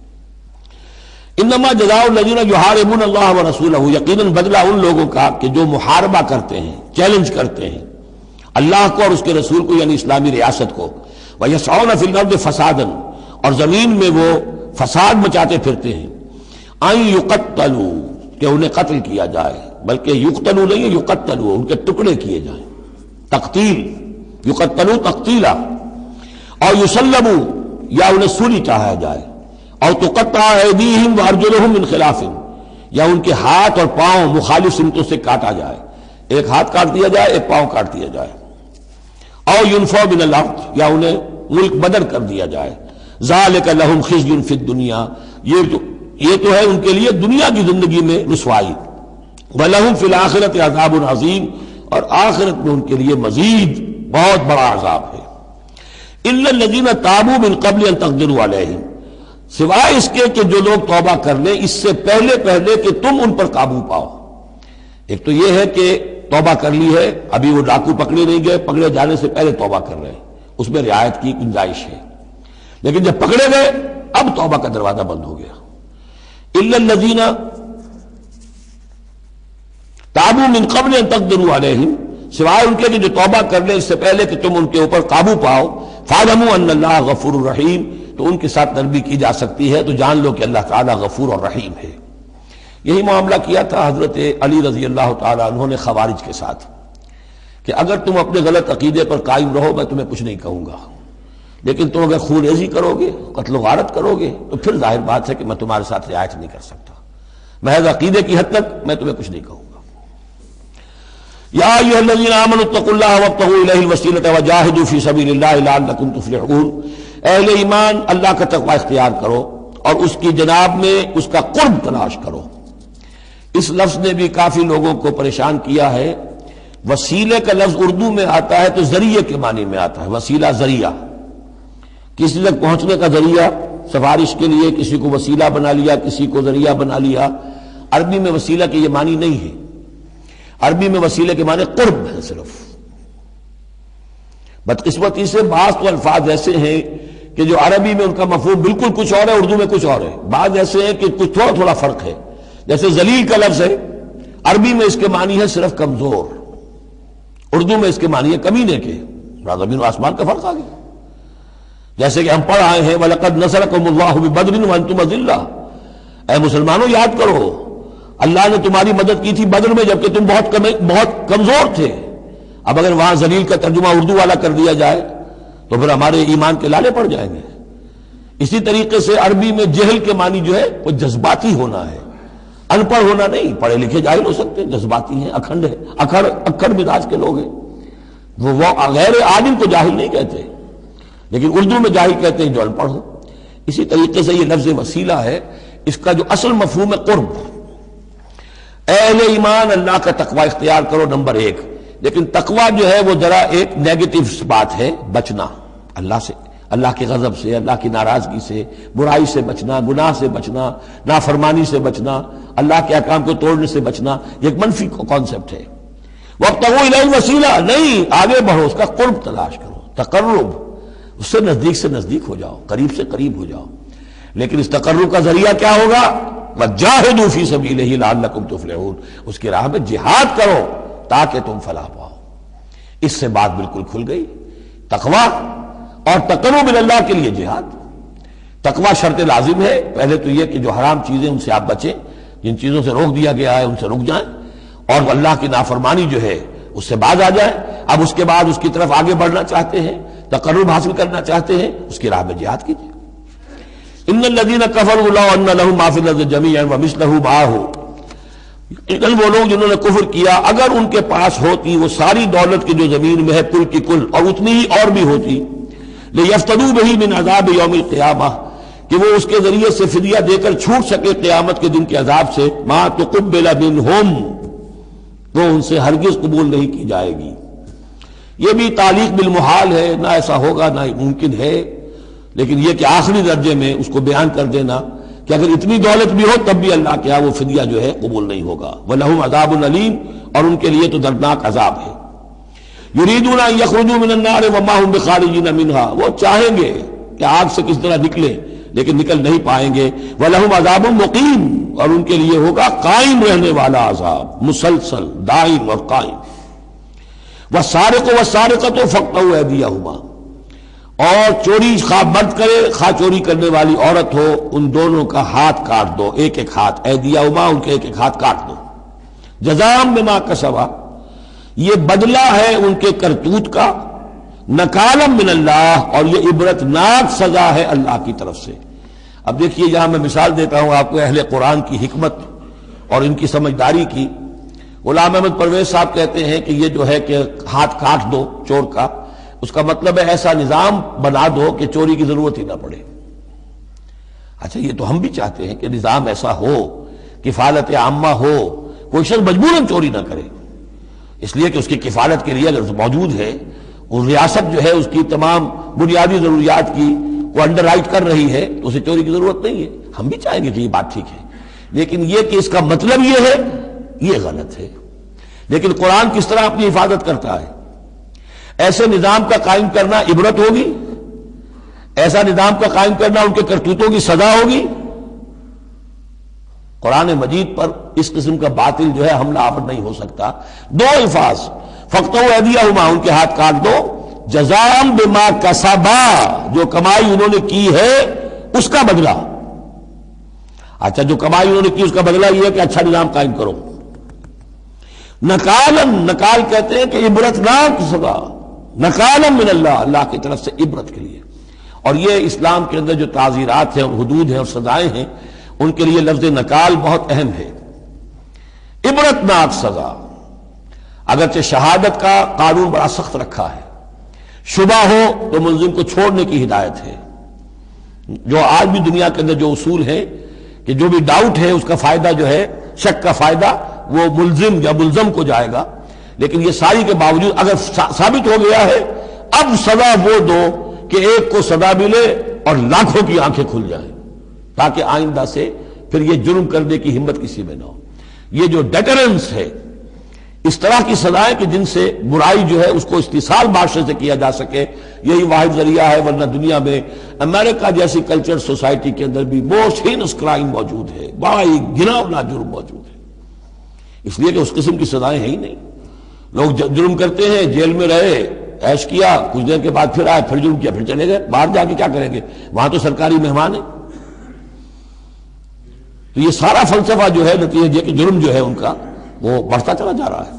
انما جزاء الذین یحاربون اللہ ورسولہ، یقیناً بدلہ ان لوگوں کا کہ جو محاربہ کرتے ہیں، چیلنج کرتے ہیں اللہ کو اور اس کے رسول کو، یعنی اسلامی ریاست کو، ویسعون فی الارض فسادا، اور زمین میں وہ فساد مچاتے پھرتے ہیں، ان یقتلوا، کہ انہیں قتل کیا جائے، بلکہ یقتلوا نہیں ہے، یقتلوا، ان کے ٹکڑے کیے جائیں، تقتیل، یقتلوا تقتیلا، اور یسلبوا، یا انہیں سولی چاہا جائے، اور تقطع ایدیہم وارجلہم من خلاف، یا ان کے ہاتھ اور پاؤں مخالف سمتوں سے کاٹا جائے، ایک ہاتھ کاٹ دیا جائے، ایک پاؤں کاٹ دیا جائے، اور ینفوا من الارض، یا انہیں ملک بدر کر دیا جائے۔ ذالک لہم خزی فی الدنیا، یہ تو یہ تو ہے ان کے لیے دنیا کی زندگی میں رسوائی، ولہم فی الآخرۃ عذاب عظیم، اور آخرت میں ان کے لیے مزید بہت بڑا عذاب ہے۔ الا الذین تابوا من قبل ان تقدروا علیہم، سوائے اس کے کہ جو لوگ توبہ کر لیں اس سے پہلے پہلے کہ تم ان پر قابو پاؤ، ایک تو یہ ہے کہ توبہ کر لی ہے، ابھی وہ ڈاکو پکڑے نہیں گئے، پکڑے جانے سے پہلے توبہ کر رہے ہیں، اس میں رعایت کی گنجائش ہے، لیکن جب پکڑے گئے اب توبہ کا دروازہ بند ہو گیا۔ الا الذین تابوا من قبل ان تقدروا علیہم، سوائے ان کے کہ جو توبہ کر لیں اس سے پہلے کہ تم ان کے اوپر قابو پاؤ، فاعلموا ان اللہ غفور الرحیم، تو ان کے ساتھ نرمی کی جا سکتی ہے، تو جان لو کہ اللہ تعالیٰ غفور اور رحیم ہے۔ یہی معاملہ کیا تھا حضرت علی رضی اللہ تعالیٰ عنہ نے خوارج کے ساتھ کہ اگر تم اپنے غلط عقیدے پر قائم رہو میں تمہیں کچھ نہیں کہوں گا، لیکن تم اگر خون ریزی کرو گے، قتل و غارت کرو گے، تو پھر ظاہر بات ہے کہ میں تمہارے ساتھ رعایت نہیں کر سکتا، محض عقیدے کی حد تک میں تمہیں کچھ نہیں کہوں گا۔ یا ایھا الذین آمنوا اتقوا اللہ وابتغوا الیہ الوسیلۃ وجاہدوا فی سبیل اللہ لعلکم تفلحون، اہل ایمان اللہ کا تقوی اختیار کرو اور اس کی جناب میں اس کا قرب تلاش کرو۔ اس لفظ نے بھی کافی لوگوں کو پریشان کیا ہے۔ وسیلے کا لفظ اردو میں آتا ہے تو ذریعے کے معنی میں آتا ہے، وسیلہ ذریعہ، کسی تک پہنچنے کا ذریعہ، سفارش کے لیے کسی کو وسیلہ بنا لیا، کسی کو ذریعہ بنا لیا۔ عربی میں وسیلہ کے یہ معنی نہیں ہے، عربی میں وسیلے کے معنی قرب ہے صرف۔ بدقسمتی سے بعض تو الفاظ ایسے ہیں کہ جو عربی میں ان کا مفہوم بالکل کچھ اور ہے، اردو میں کچھ اور ہے، بعض ایسے ہیں کہ کچھ تھوڑا تھوڑا فرق ہے۔ جیسے ذلیل کا لفظ ہے، عربی میں اس کے معنی ہے صرف کمزور، اردو میں اس کے معنی ہے کمینے کے، زمین و آسمان کا فرق آ گیا۔ جیسے کہ ہم پڑھ آئے ہیں وَلَقَدْ نَصَرَكُمُ اللَّهُ بِبَدْرٍ وَأَنْتُمْ أَذِلَّةٌ، اے مسلمانوں یاد کرو اللہ نے تمہاری مدد کی تھی بدر میں جبکہ تم بہت کم بہت کمزور تھے۔ اب اگر وہاں ذلیل کا ترجمہ اردو والا کر دیا جائے تو پھر ہمارے ایمان کے لالے پڑ جائیں گے۔ اسی طریقے سے عربی میں جہل کے معنی جو ہے وہ جذباتی ہونا ہے، ان پڑھ ہونا نہیں، پڑھے لکھے جاہل ہو سکتے، جذباتی ہیں، اکھنڈ ہے، اکھڑ اکھڑ مزاج کے لوگ ہیں، وہ غیر عالم کو جاہل نہیں کہتے، لیکن اردو میں جاہل کہتے ہیں جو ان پڑھ ہو۔ اسی طریقے سے یہ لفظ وسیلہ ہے، اس کا جو اصل مفہوم ہے قرب۔ اہل ایمان اللہ کا تقوی اختیار کرو نمبر ایک، لیکن تقوی جو ہے وہ ذرا ایک نیگیٹو بات ہے، بچنا اللہ سے، اللہ کے غضب سے، اللہ کی ناراضگی سے، برائی سے بچنا، گناہ سے بچنا، نافرمانی سے بچنا، اللہ کے احکام کو توڑنے سے بچنا، یہ ایک منفی کانسیپٹ ہے۔ وابتغوا الیہ الوسیلہ، نہیں، آگے بڑھو، اس کا قرب تلاش کرو، تقرب، اس سے نزدیک سے نزدیک ہو جاؤ، قریب سے قریب ہو جاؤ۔ لیکن اس تقرب کا ذریعہ کیا ہوگا؟ وجاہدوا فی سبیلہ لعلکم تفلحون، اس کی راہ میں جہاد کرو تاکہ تم فلاح پاؤ۔ اس سے بات بالکل کھل گئی، تقوی اور تقرب اللہ کے لیے جہاد۔ تقوی شرط لازم ہے، پہلے تو یہ کہ جو حرام چیزیں ان سے آپ بچیں، جن چیزوں سے روک دیا گیا ہے ان سے رک جائیں، اور اللہ کی نافرمانی جو ہے اس سے باز آ جائیں۔ اب اس کے بعد اس کی طرف آگے بڑھنا چاہتے ہیں، تقرب حاصل کرنا چاہتے ہیں، اس کی راہ میں جہاد کیجیے۔ ان الذین کفروا لو ان لهم ما فی الارض جمیعا ومثلہ معہ، یقیناً وہ لوگ جنہوں نے کفر کیا اگر ان کے پاس ہوتی وہ ساری دولت کی جو زمین میں ہے کل کی کل، اور اتنی ہی اور بھی ہوتی، لیفتدوا بہ من عذاب یوم القیامہ، کہ وہ اس کے ذریعے سے فدیہ دے کر چھوٹ سکے قیامت کے دن کے عذاب سے، ما تقبل منہم، وہ ان سے ہرگز قبول نہیں کی جائے گی۔ یہ بھی تعلیق بالمحال ہے، نہ ایسا ہوگا نہ ممکن ہے، لیکن یہ کہ آخری درجے میں اس کو بیان کر دینا کہ اگر اتنی دولت بھی ہو تب بھی اللہ کیا وہ فدیہ جو ہے قبول نہیں ہوگا۔ وَلَهُمْ عَذَابٌ أَلِيمٌ، اور ان کے لیے تو دردناک عذاب ہے۔ يُرِيدُونَ أَن يَخْرُجُوا مِنَ النَّارِ وَمَا هُمْ بِخَارِجِينَ مِنْهَا، وہ چاہیں گے کہ آگ سے کس طرح نکلے لیکن نکل نہیں پائیں گے۔ وَلَهُمْ عَذَابٌ مُقِيمٌ، اور ان کے لیے ہوگا قائم رہنے والا عذاب، مسلسل دائم اور قائم۔ وَالسَّارِقُ وَالسَّارِقَةُ فَاقْطَعُوا أَيْدِيَهُمَا، اور چوری خواہ مرد کرے خواہ چوری کرنے والی عورت ہو، ان دونوں کا ہاتھ کاٹ دو، ایک ایک ہاتھ، ایدیہما، ان کے ایک ایک ہاتھ کاٹ دو۔ جزاء بما کسبا، یہ بدلہ ہے ان کے کرتوت کا، نکالا من اللہ، اور یہ عبرتناک سزا ہے اللہ کی طرف سے۔ اب دیکھیے یہاں میں مثال دیتا ہوں آپ کو اہل قرآن کی حکمت اور ان کی سمجھداری کی۔ غلام احمد پرویز صاحب کہتے ہیں کہ یہ جو ہے کہ ہاتھ کاٹ دو چور کا، اس کا مطلب ہے ایسا نظام بنا دو کہ چوری کی ضرورت ہی نہ پڑے۔ اچھا یہ تو ہم بھی چاہتے ہیں کہ نظام ایسا ہو، کفالت عامہ ہو، کوئی شخص مجبوراً چوری نہ کرے، اس لیے کہ اس کی کفالت کے لیے اگر موجود ہے، اور ریاست جو ہے اس کی تمام بنیادی ضروریات کی کو انڈر رائٹ کر رہی ہے تو اسے چوری کی ضرورت نہیں ہے۔ ہم بھی چاہیں گے کہ یہ بات ٹھیک ہے، لیکن یہ کہ اس کا مطلب یہ ہے، یہ غلط ہے۔ لیکن قرآن کس طرح اپنی حفاظت کرتا ہے؟ ایسے نظام کا قائم کرنا عبرت ہوگی، ایسا نظام کا قائم کرنا ان کے کرتوتوں کی سزا ہوگی۔ قرآن مجید پر اس قسم کا باطل جو ہے حملہ آور نہیں ہو سکتا۔ دو الفاظ، فَاقْطَعُوا أَيْدِيَهُمَا، ان کے ہاتھ کاٹ دو، جزاء بما کسبا، جو کمائی انہوں نے کی ہے اس کا بدلہ۔ اچھا، جو کمائی انہوں نے کی اس کا بدلہ یہ ہے کہ اچھا نظام قائم کرو۔ نکالن، نکال کہتے ہیں کہ عبرتناک سزا، نکالن من اللہ، اللہ کی طرف سے عبرت کے لیے۔ اور یہ اسلام کے اندر جو تعزیرات ہیں اور حدود ہیں اور سزائیں ہیں، ان کے لیے لفظ نکال بہت اہم ہے۔ عبرتناک سزا، اگرچہ شہادت کا قانون بڑا سخت رکھا ہے، شبہ ہو تو ملزم کو چھوڑنے کی ہدایت ہے۔ جو آج بھی دنیا کے اندر جو اصول ہے کہ جو بھی ڈاؤٹ ہے اس کا فائدہ جو ہے، شک کا فائدہ وہ ملزم یا ملزم کو جائے گا، لیکن یہ ساری کے باوجود اگر ثابت ہو گیا ہے، اب سزا وہ دو کہ ایک کو سزا ملے اور لاکھوں کی آنکھیں کھل جائیں، تاکہ آئندہ سے پھر یہ جرم کرنے کی ہمت کسی میں نہ ہو۔ یہ جو ڈیٹرنس ہے، اس طرح کی سزائیں کہ جن سے برائی جو ہے اس کو استحصال معاشرے سے کیا جا سکے، یہی واحد ذریعہ ہے۔ ورنہ دنیا میں امریکہ جیسی کلچر سوسائٹی کے اندر بھی موسٹ ہینس کرائم موجود ہے، بڑا ہی گھناؤنا جرم موجود ہے، اس لیے کہ اس قسم کی سزائیں ہیں ہی نہیں۔ لوگ جرم کرتے ہیں، جیل میں رہے، عیش کیا، کچھ دیر کے بعد پھر آئے، پھر جرم کیا، پھر چلے گئے، باہر جا کے کیا کریں گے، وہاں تو سرکاری مہمان ہیں۔ تو یہ سارا فلسفہ جو ہے نتیجہ کہ جرم جو ہے ان کا وہ بڑھتا چلا جا رہا ہے۔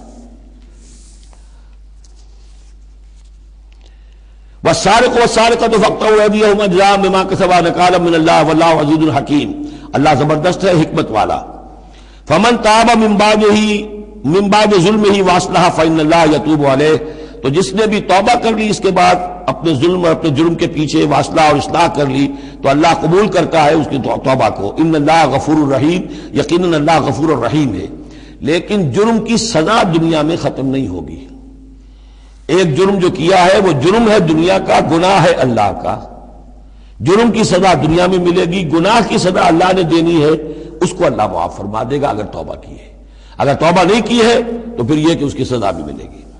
والسارق والسارقۃ فاقطعوا أيديهما جزاء بما كسبا نكالا من الله والله عزيز حكيم، اللہ زبردست ہے، حکمت والا۔ فمن تاب من بعده من بعد ظلمه واصلح فإن الله يتوب عليه، تو جس نے بھی توبہ کر لی اس کے بعد اپنے ظلم اور اپنے جرم کے پیچھے واصلہ اور اصلاح کر لی تو اللہ قبول کرتا ہے اس کی توبہ کو۔ ان اللہ غفور الرحیم، یقیناً اللہ غفور الرحیم ہے۔ لیکن جرم کی سزا دنیا میں ختم نہیں ہوگی۔ ایک جرم جو کیا ہے وہ جرم ہے دنیا کا، گناہ ہے اللہ کا۔ جرم کی سزا دنیا میں ملے گی، گناہ کی سزا اللہ نے دینی ہے، اس کو اللہ معاف فرما دے گا اگر توبہ کی ہے۔ اگر توبہ نہیں کی ہے تو پھر یہ کہ اس کی سزا بھی ملے گی۔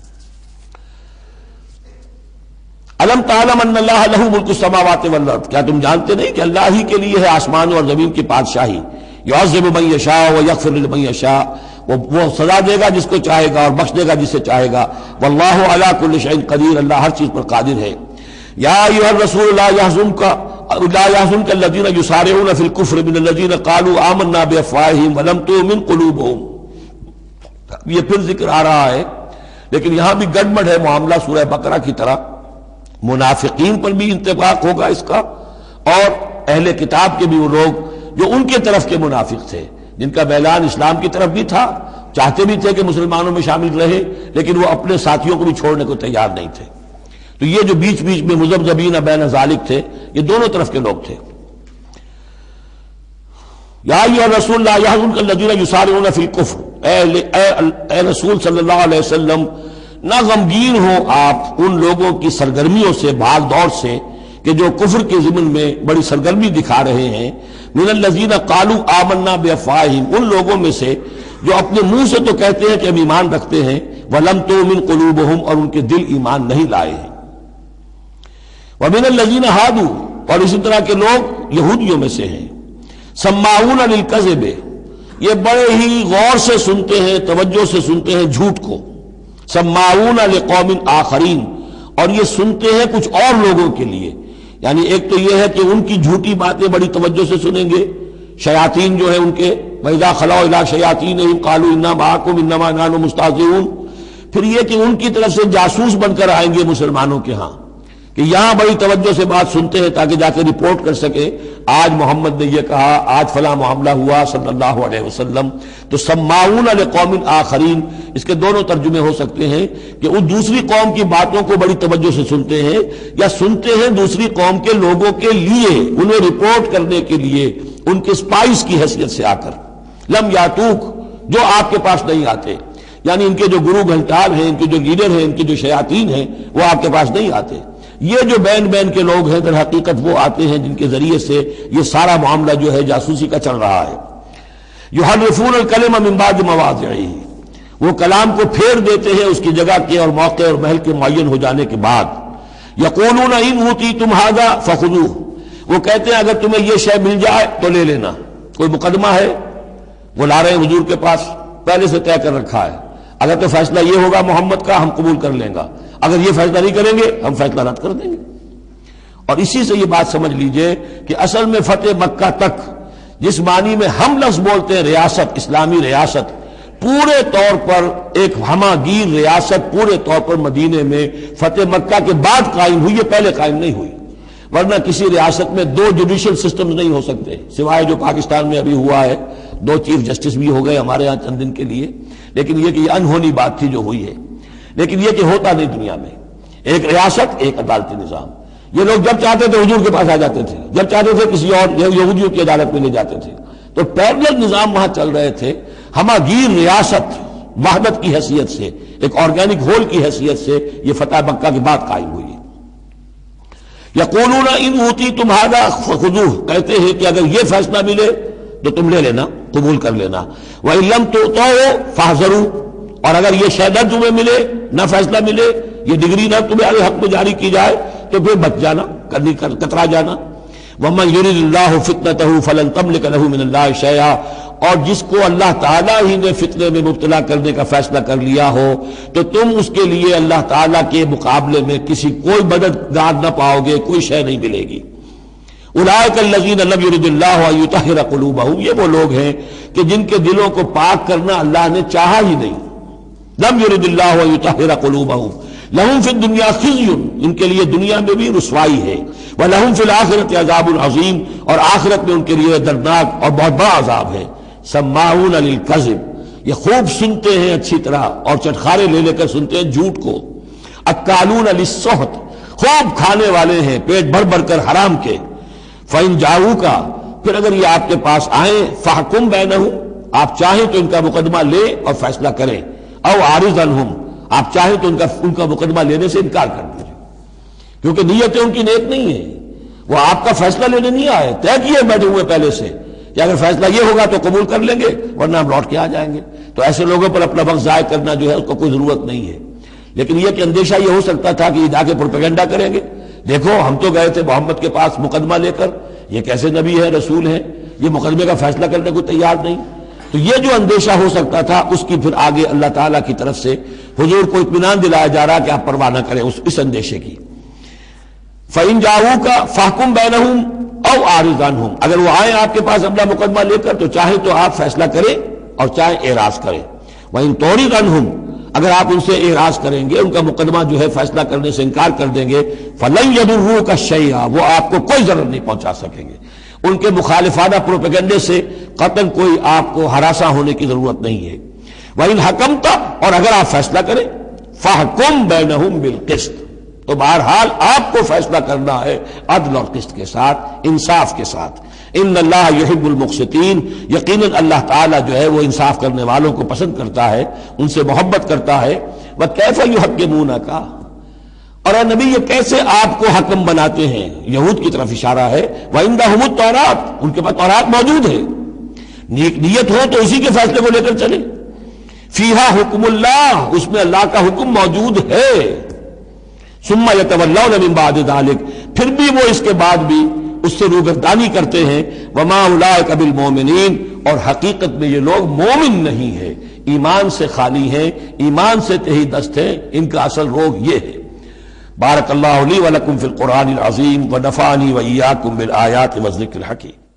الم تعلم ان اللہ لہ ملک السماوات والارض، کیا تم جانتے نہیں کہ اللہ ہی کے لیے ہے آسمانوں اور زمین کی بادشاہی۔ یعذب من یشاء ویغفر لمن یشاء، وہ وہ سزا دے گا جس کو چاہے گا اور بخش دے گا جسے چاہے گا۔ واللہ علی کل شیء قدیر، اللہ ہر چیز پر قادر ہے۔ یا ایھا الرسول لا یحزنک لا یحزنک الذین یسارعون فی الکفر من الذین قالوا آمنا بافواہہم ولم تؤمن قلوبہم۔ یہ پھر ذکر آ رہا ہے، لیکن یہاں بھی گڑبڑ ہے معاملہ سورہ بقرہ کی طرح۔ منافقین پر بھی انطباق ہوگا اس کا، اور اہل کتاب کے بھی وہ لوگ جو ان کے طرف کے منافق تھے، جن کا میلان اسلام کی طرف بھی تھا، چاہتے بھی تھے کہ مسلمانوں میں شامل رہے، لیکن وہ اپنے ساتھیوں کو بھی چھوڑنے کو تیار نہیں تھے۔ تو یہ جو بیچ بیچ میں مذبذبین بین ذالک تھے، یہ دونوں طرف کے لوگ تھے۔ یا ایھا الرسول لا یحزنک الذین یسارعون فی الکفر، اے رسول صلی اللہ علیہ وسلم نہ غمگین ہو آپ ان لوگوں کی سرگرمیوں سے، بھاگ دوڑ سے، کہ جو کفر کے ضمن میں بڑی سرگرمی دکھا رہے ہیں۔ من الذین قالوا آمنا بافواہہم، ان لوگوں میں سے جو اپنے منہ سے تو کہتے ہیں کہ ہم ایمان رکھتے ہیں، ولم تؤمن قلوبہم، اور ان کے دل ایمان نہیں لائے ہیں۔ ومن الذین ہادوا، اور اسی طرح کے لوگ یہودیوں میں سے ہیں۔ سماعون للکذب، یہ بڑے ہی غور سے سنتے ہیں، توجہ سے سنتے ہیں جھوٹ کو۔ سماعون لقوم آخرین، اور یہ سنتے ہیں کچھ اور لوگوں کے لیے، یعنی ایک تو یہ ہے کہ ان کی جھوٹی باتیں بڑی توجہ سے سنیں گے، شیاطین جو ہے ان کے، وَإِذَا خَلَوْا إِلَىٰ شَيَاطِينِهِمْ قَالُوا إِنَّا مَعَكُمْ إِنَّمَا نَحْنُ مُسْتَهْزِئُونَ۔ پھر یہ کہ ان کی طرف سے جاسوس بن کر آئیں گے مسلمانوں کے ہاں، کہ یہاں بڑی توجہ سے بات سنتے ہیں تاکہ جا کے رپورٹ کر سکے، آج محمد نے یہ کہا، آج فلاں معاملہ ہوا صلی اللہ علیہ وسلم۔ تو سماعون لقوم آخرین، اس کے دونوں ترجمے ہو سکتے ہیں کہ ان دوسری قوم کی باتوں کو بڑی توجہ سے سنتے ہیں، یا سنتے ہیں دوسری قوم کے لوگوں کے لیے، انہیں رپورٹ کرنے کے لیے، ان کے اسپائس کی حیثیت سے آ کر۔ لم یاتوک، جو آپ کے پاس نہیں آتے، یعنی ان کے جو گرو گھنٹال ہیں، ان کے جو لیڈر ہیں، ان کے جو شیاطین ہیں، وہ آپ کے پاس نہیں آتے۔ یہ جو بین بین کے لوگ ہیں در حقیقت وہ آتے ہیں جن کے ذریعے سے یہ سارا معاملہ جو ہے جاسوسی کا چل رہا ہے۔ یحرفون الکلم من بعد مواضعہ، وہ کلام کو پھیر دیتے ہیں اس کی جگہ کے اور موقع اور محل کے معین ہو جانے کے بعد. یقولون ان اوتیتم ھذا فخذوہ، وہ کہتے ہیں اگر تمہیں یہ شے مل جائے تو لے لینا. کوئی مقدمہ ہے وہ لا رہے ہیں حضور کے پاس، پہلے سے طے کر رکھا ہے، اگر تو فیصلہ یہ ہوگا محمد کا ہم قبول کر لیں گا، اگر یہ فیصلہ نہیں کریں گے ہم فیصلہ رد کر دیں گے. اور اسی سے یہ بات سمجھ لیجئے کہ اصل میں فتح مکہ تک جس معنی میں ہم لفظ بولتے ہیں ریاست، اسلامی ریاست، پورے طور پر ایک ہمہ گیر ریاست پورے طور پر مدینے میں فتح مکہ کے بعد قائم ہوئی ہے، پہلے قائم نہیں ہوئی. ورنہ کسی ریاست میں دو جوڈیشل سسٹمز نہیں ہو سکتے، سوائے جو پاکستان میں ابھی ہوا ہے، دو چیف جسٹس بھی ہو گئے ہمارے ہاں چند دن کے لیے، لیکن یہ کہ یہ انہونی بات تھی جو ہوئی ہے. لیکن یہ کہ ہوتا نہیں دنیا میں، ایک ریاست ایک عدالتی نظام. یہ لوگ جب چاہتے تھے حضور کے پاس آ جاتے تھے، جب چاہتے تھے کسی اور یہودیوں کی عدالت میں لے جاتے تھے. تو پیرلل نظام وہاں چل رہے تھے. ہمہ گیر ریاست وحدت کی حیثیت سے، ایک آرگینک ہول کی حیثیت سے یہ فتح مکہ کے بعد قائم ہوئی. یقولون ان اوتیتم ھذا فخذوہ، کہتے ہیں کہ اگر یہ فیصلہ ملے تو تم لے لینا، قبول کر لینا. وَإِن لَّمْ تُؤْتَوْا فَاحْذَرُوا، اور اگر یہ شہادت تمہیں ملے، نہ فیصلہ ملے، یہ ڈگری نہ تمہارے حق میں جاری کی جائے تو پھر بچ جانا، کبھی کترا جانا. وَمَن يُرِدِ اللَّهُ فِتْنَتَهُ فَلَن تَمْلِكَ لَهُ مِنَ اللَّهِ شَيْئًا، اور جس کو اللہ تعالیٰ ہی نے فتنے میں مبتلا کرنے کا فیصلہ کر لیا ہو تو تم اس کے لیے اللہ تعالیٰ کے مقابلے میں کسی کوئی مددگار نہ پاؤ گے، کوئی شے نہیں ملے گی. اولئک الذین لم یرد اللہ ان یطہر قلوبہم، یہ وہ لوگ ہیں کہ جن کے دلوں کو پاک کرنا اللہ نے چاہا ہی نہیں. لم یرد اللہ ان یطہر قلوبہم لہم فی الدنیا خزی، ان کے لیے دنیا میں بھی رسوائی ہے. ولہم فی الآخرۃ عذاب عظیم، اور آخرت میں ان کے لیے دردناک اور بہت بڑا عذاب ہے. سماعون للکذب، یہ خوب سنتے ہیں اچھی طرح اور چٹخارے لے لے کر سنتے ہیں جھوٹ کو. اکالون للسحت، خوب کھانے والے ہیں پیٹ بھر بھر کر حرام کے. فإن جاؤوک، پھر اگر یہ آپ کے پاس آئیں، فحکم بینہم، آپ چاہیں تو ان کا مقدمہ لیں اور فیصلہ کریں. او عارض عنہم، آپ چاہیں تو ان کا ان کا مقدمہ لینے سے انکار کر دیجیے، کیونکہ نیتیں ان کی نیک نہیں ہیں. وہ آپ کا فیصلہ لینے نہیں آئے، طے کیے بیٹھے ہوئے پہلے سے کہ اگر فیصلہ یہ ہوگا تو قبول کر لیں گے ورنہ ہم لوٹ کے آ جائیں گے. تو ایسے لوگوں پر اپنا وقت ضائع کرنا جو ہے اس کو کوئی ضرورت نہیں ہے. لیکن یہ کہ اندیشہ یہ ہو سکتا تھا کہ یہ جا کے پروپیگنڈا کریں گے، دیکھو ہم تو گئے تھے محمد کے پاس مقدمہ لے کر، یہ کیسے نبی ہے رسول ہے، یہ مقدمے کا فیصلہ کرنے کو تیار نہیں. تو یہ جو اندیشہ ہو سکتا تھا اس کی پھر آگے اللہ تعالیٰ کی طرف سے حضور کو اطمینان دلایا جا رہا کہ آپ پرواہ نہ کریں اس اس اندیشے کی. فَإِن جَاءُوكَ فَاحْكُم بَيْنَهُمْ أَوْ أَعْرِضْ عَنْهُمْ، اگر وہ آئیں آپ کے پاس اپنا مقدمہ لے کر تو چاہے تو آپ فیصلہ کریں اور چاہے اعراض کریں. وَإِن تُعْرِضْ عَنْهُمْ، اگر آپ ان سے اعراض کریں گے، ان کا مقدمہ جو ہے فیصلہ کرنے سے انکار کر دیں گے، فَلَن يَضُرُّوكَ شَيْئًا، وہ آپ کو کوئی ضرر نہیں پہنچا سکیں گے. ان کے مخالفانہ پروپیگنڈے سے قطعاً کوئی آپ کو ہراساں ہونے کی ضرورت نہیں ہے. وَإِنْ حَكَمْتَ، اور اگر آپ فیصلہ کریں، فَحْكُم بَيْنَهُمْ بِالْقِسْطِ، تو بہرحال آپ کو فیصلہ کرنا ہے عدل اور قسط کے ساتھ، انصاف کے ساتھ. ان اللہ یحب المقسطین، یقیناً اللہ تعالیٰ جو ہے وہ انصاف کرنے والوں کو پسند کرتا ہے، ان سے محبت کرتا ہے. وَكَيْفَ يُحَكِّمُونَكَ، اور اے نبی یہ کیسے آپ کو حکم بناتے ہیں، یہود کی طرف اشارہ ہے. وَعِندَهُمُ التَّوْرَاۃ، ان کے پاس تورات موجود ہے، نیک نیت ہو تو اسی کے فیصلے کو لے کر چلیں. فِيهَا حُكْمُ اللَّهِ، اس میں اللہ کا حکم موجود ہے. ثُمَّ يَتَوَلَّوْنَ مِن بَعْدِ ذَلِكَ، پھر بھی وہ اس کے بعد بھی اس سے روگردانی کرتے ہیں. وَمَا أُولَٰئِكَ بِالْمُؤْمِنِينَ، اور حقیقت میں یہ لوگ مومن نہیں ہیں، ایمان سے خالی ہیں، ایمان سے تہی دست ہیں، ان کا اصل روگ یہ ہے. بارک اللہ لی ولکم فی القرآن العظیم ونفعنی وإیاکم بالآیات والذکر الحکیم.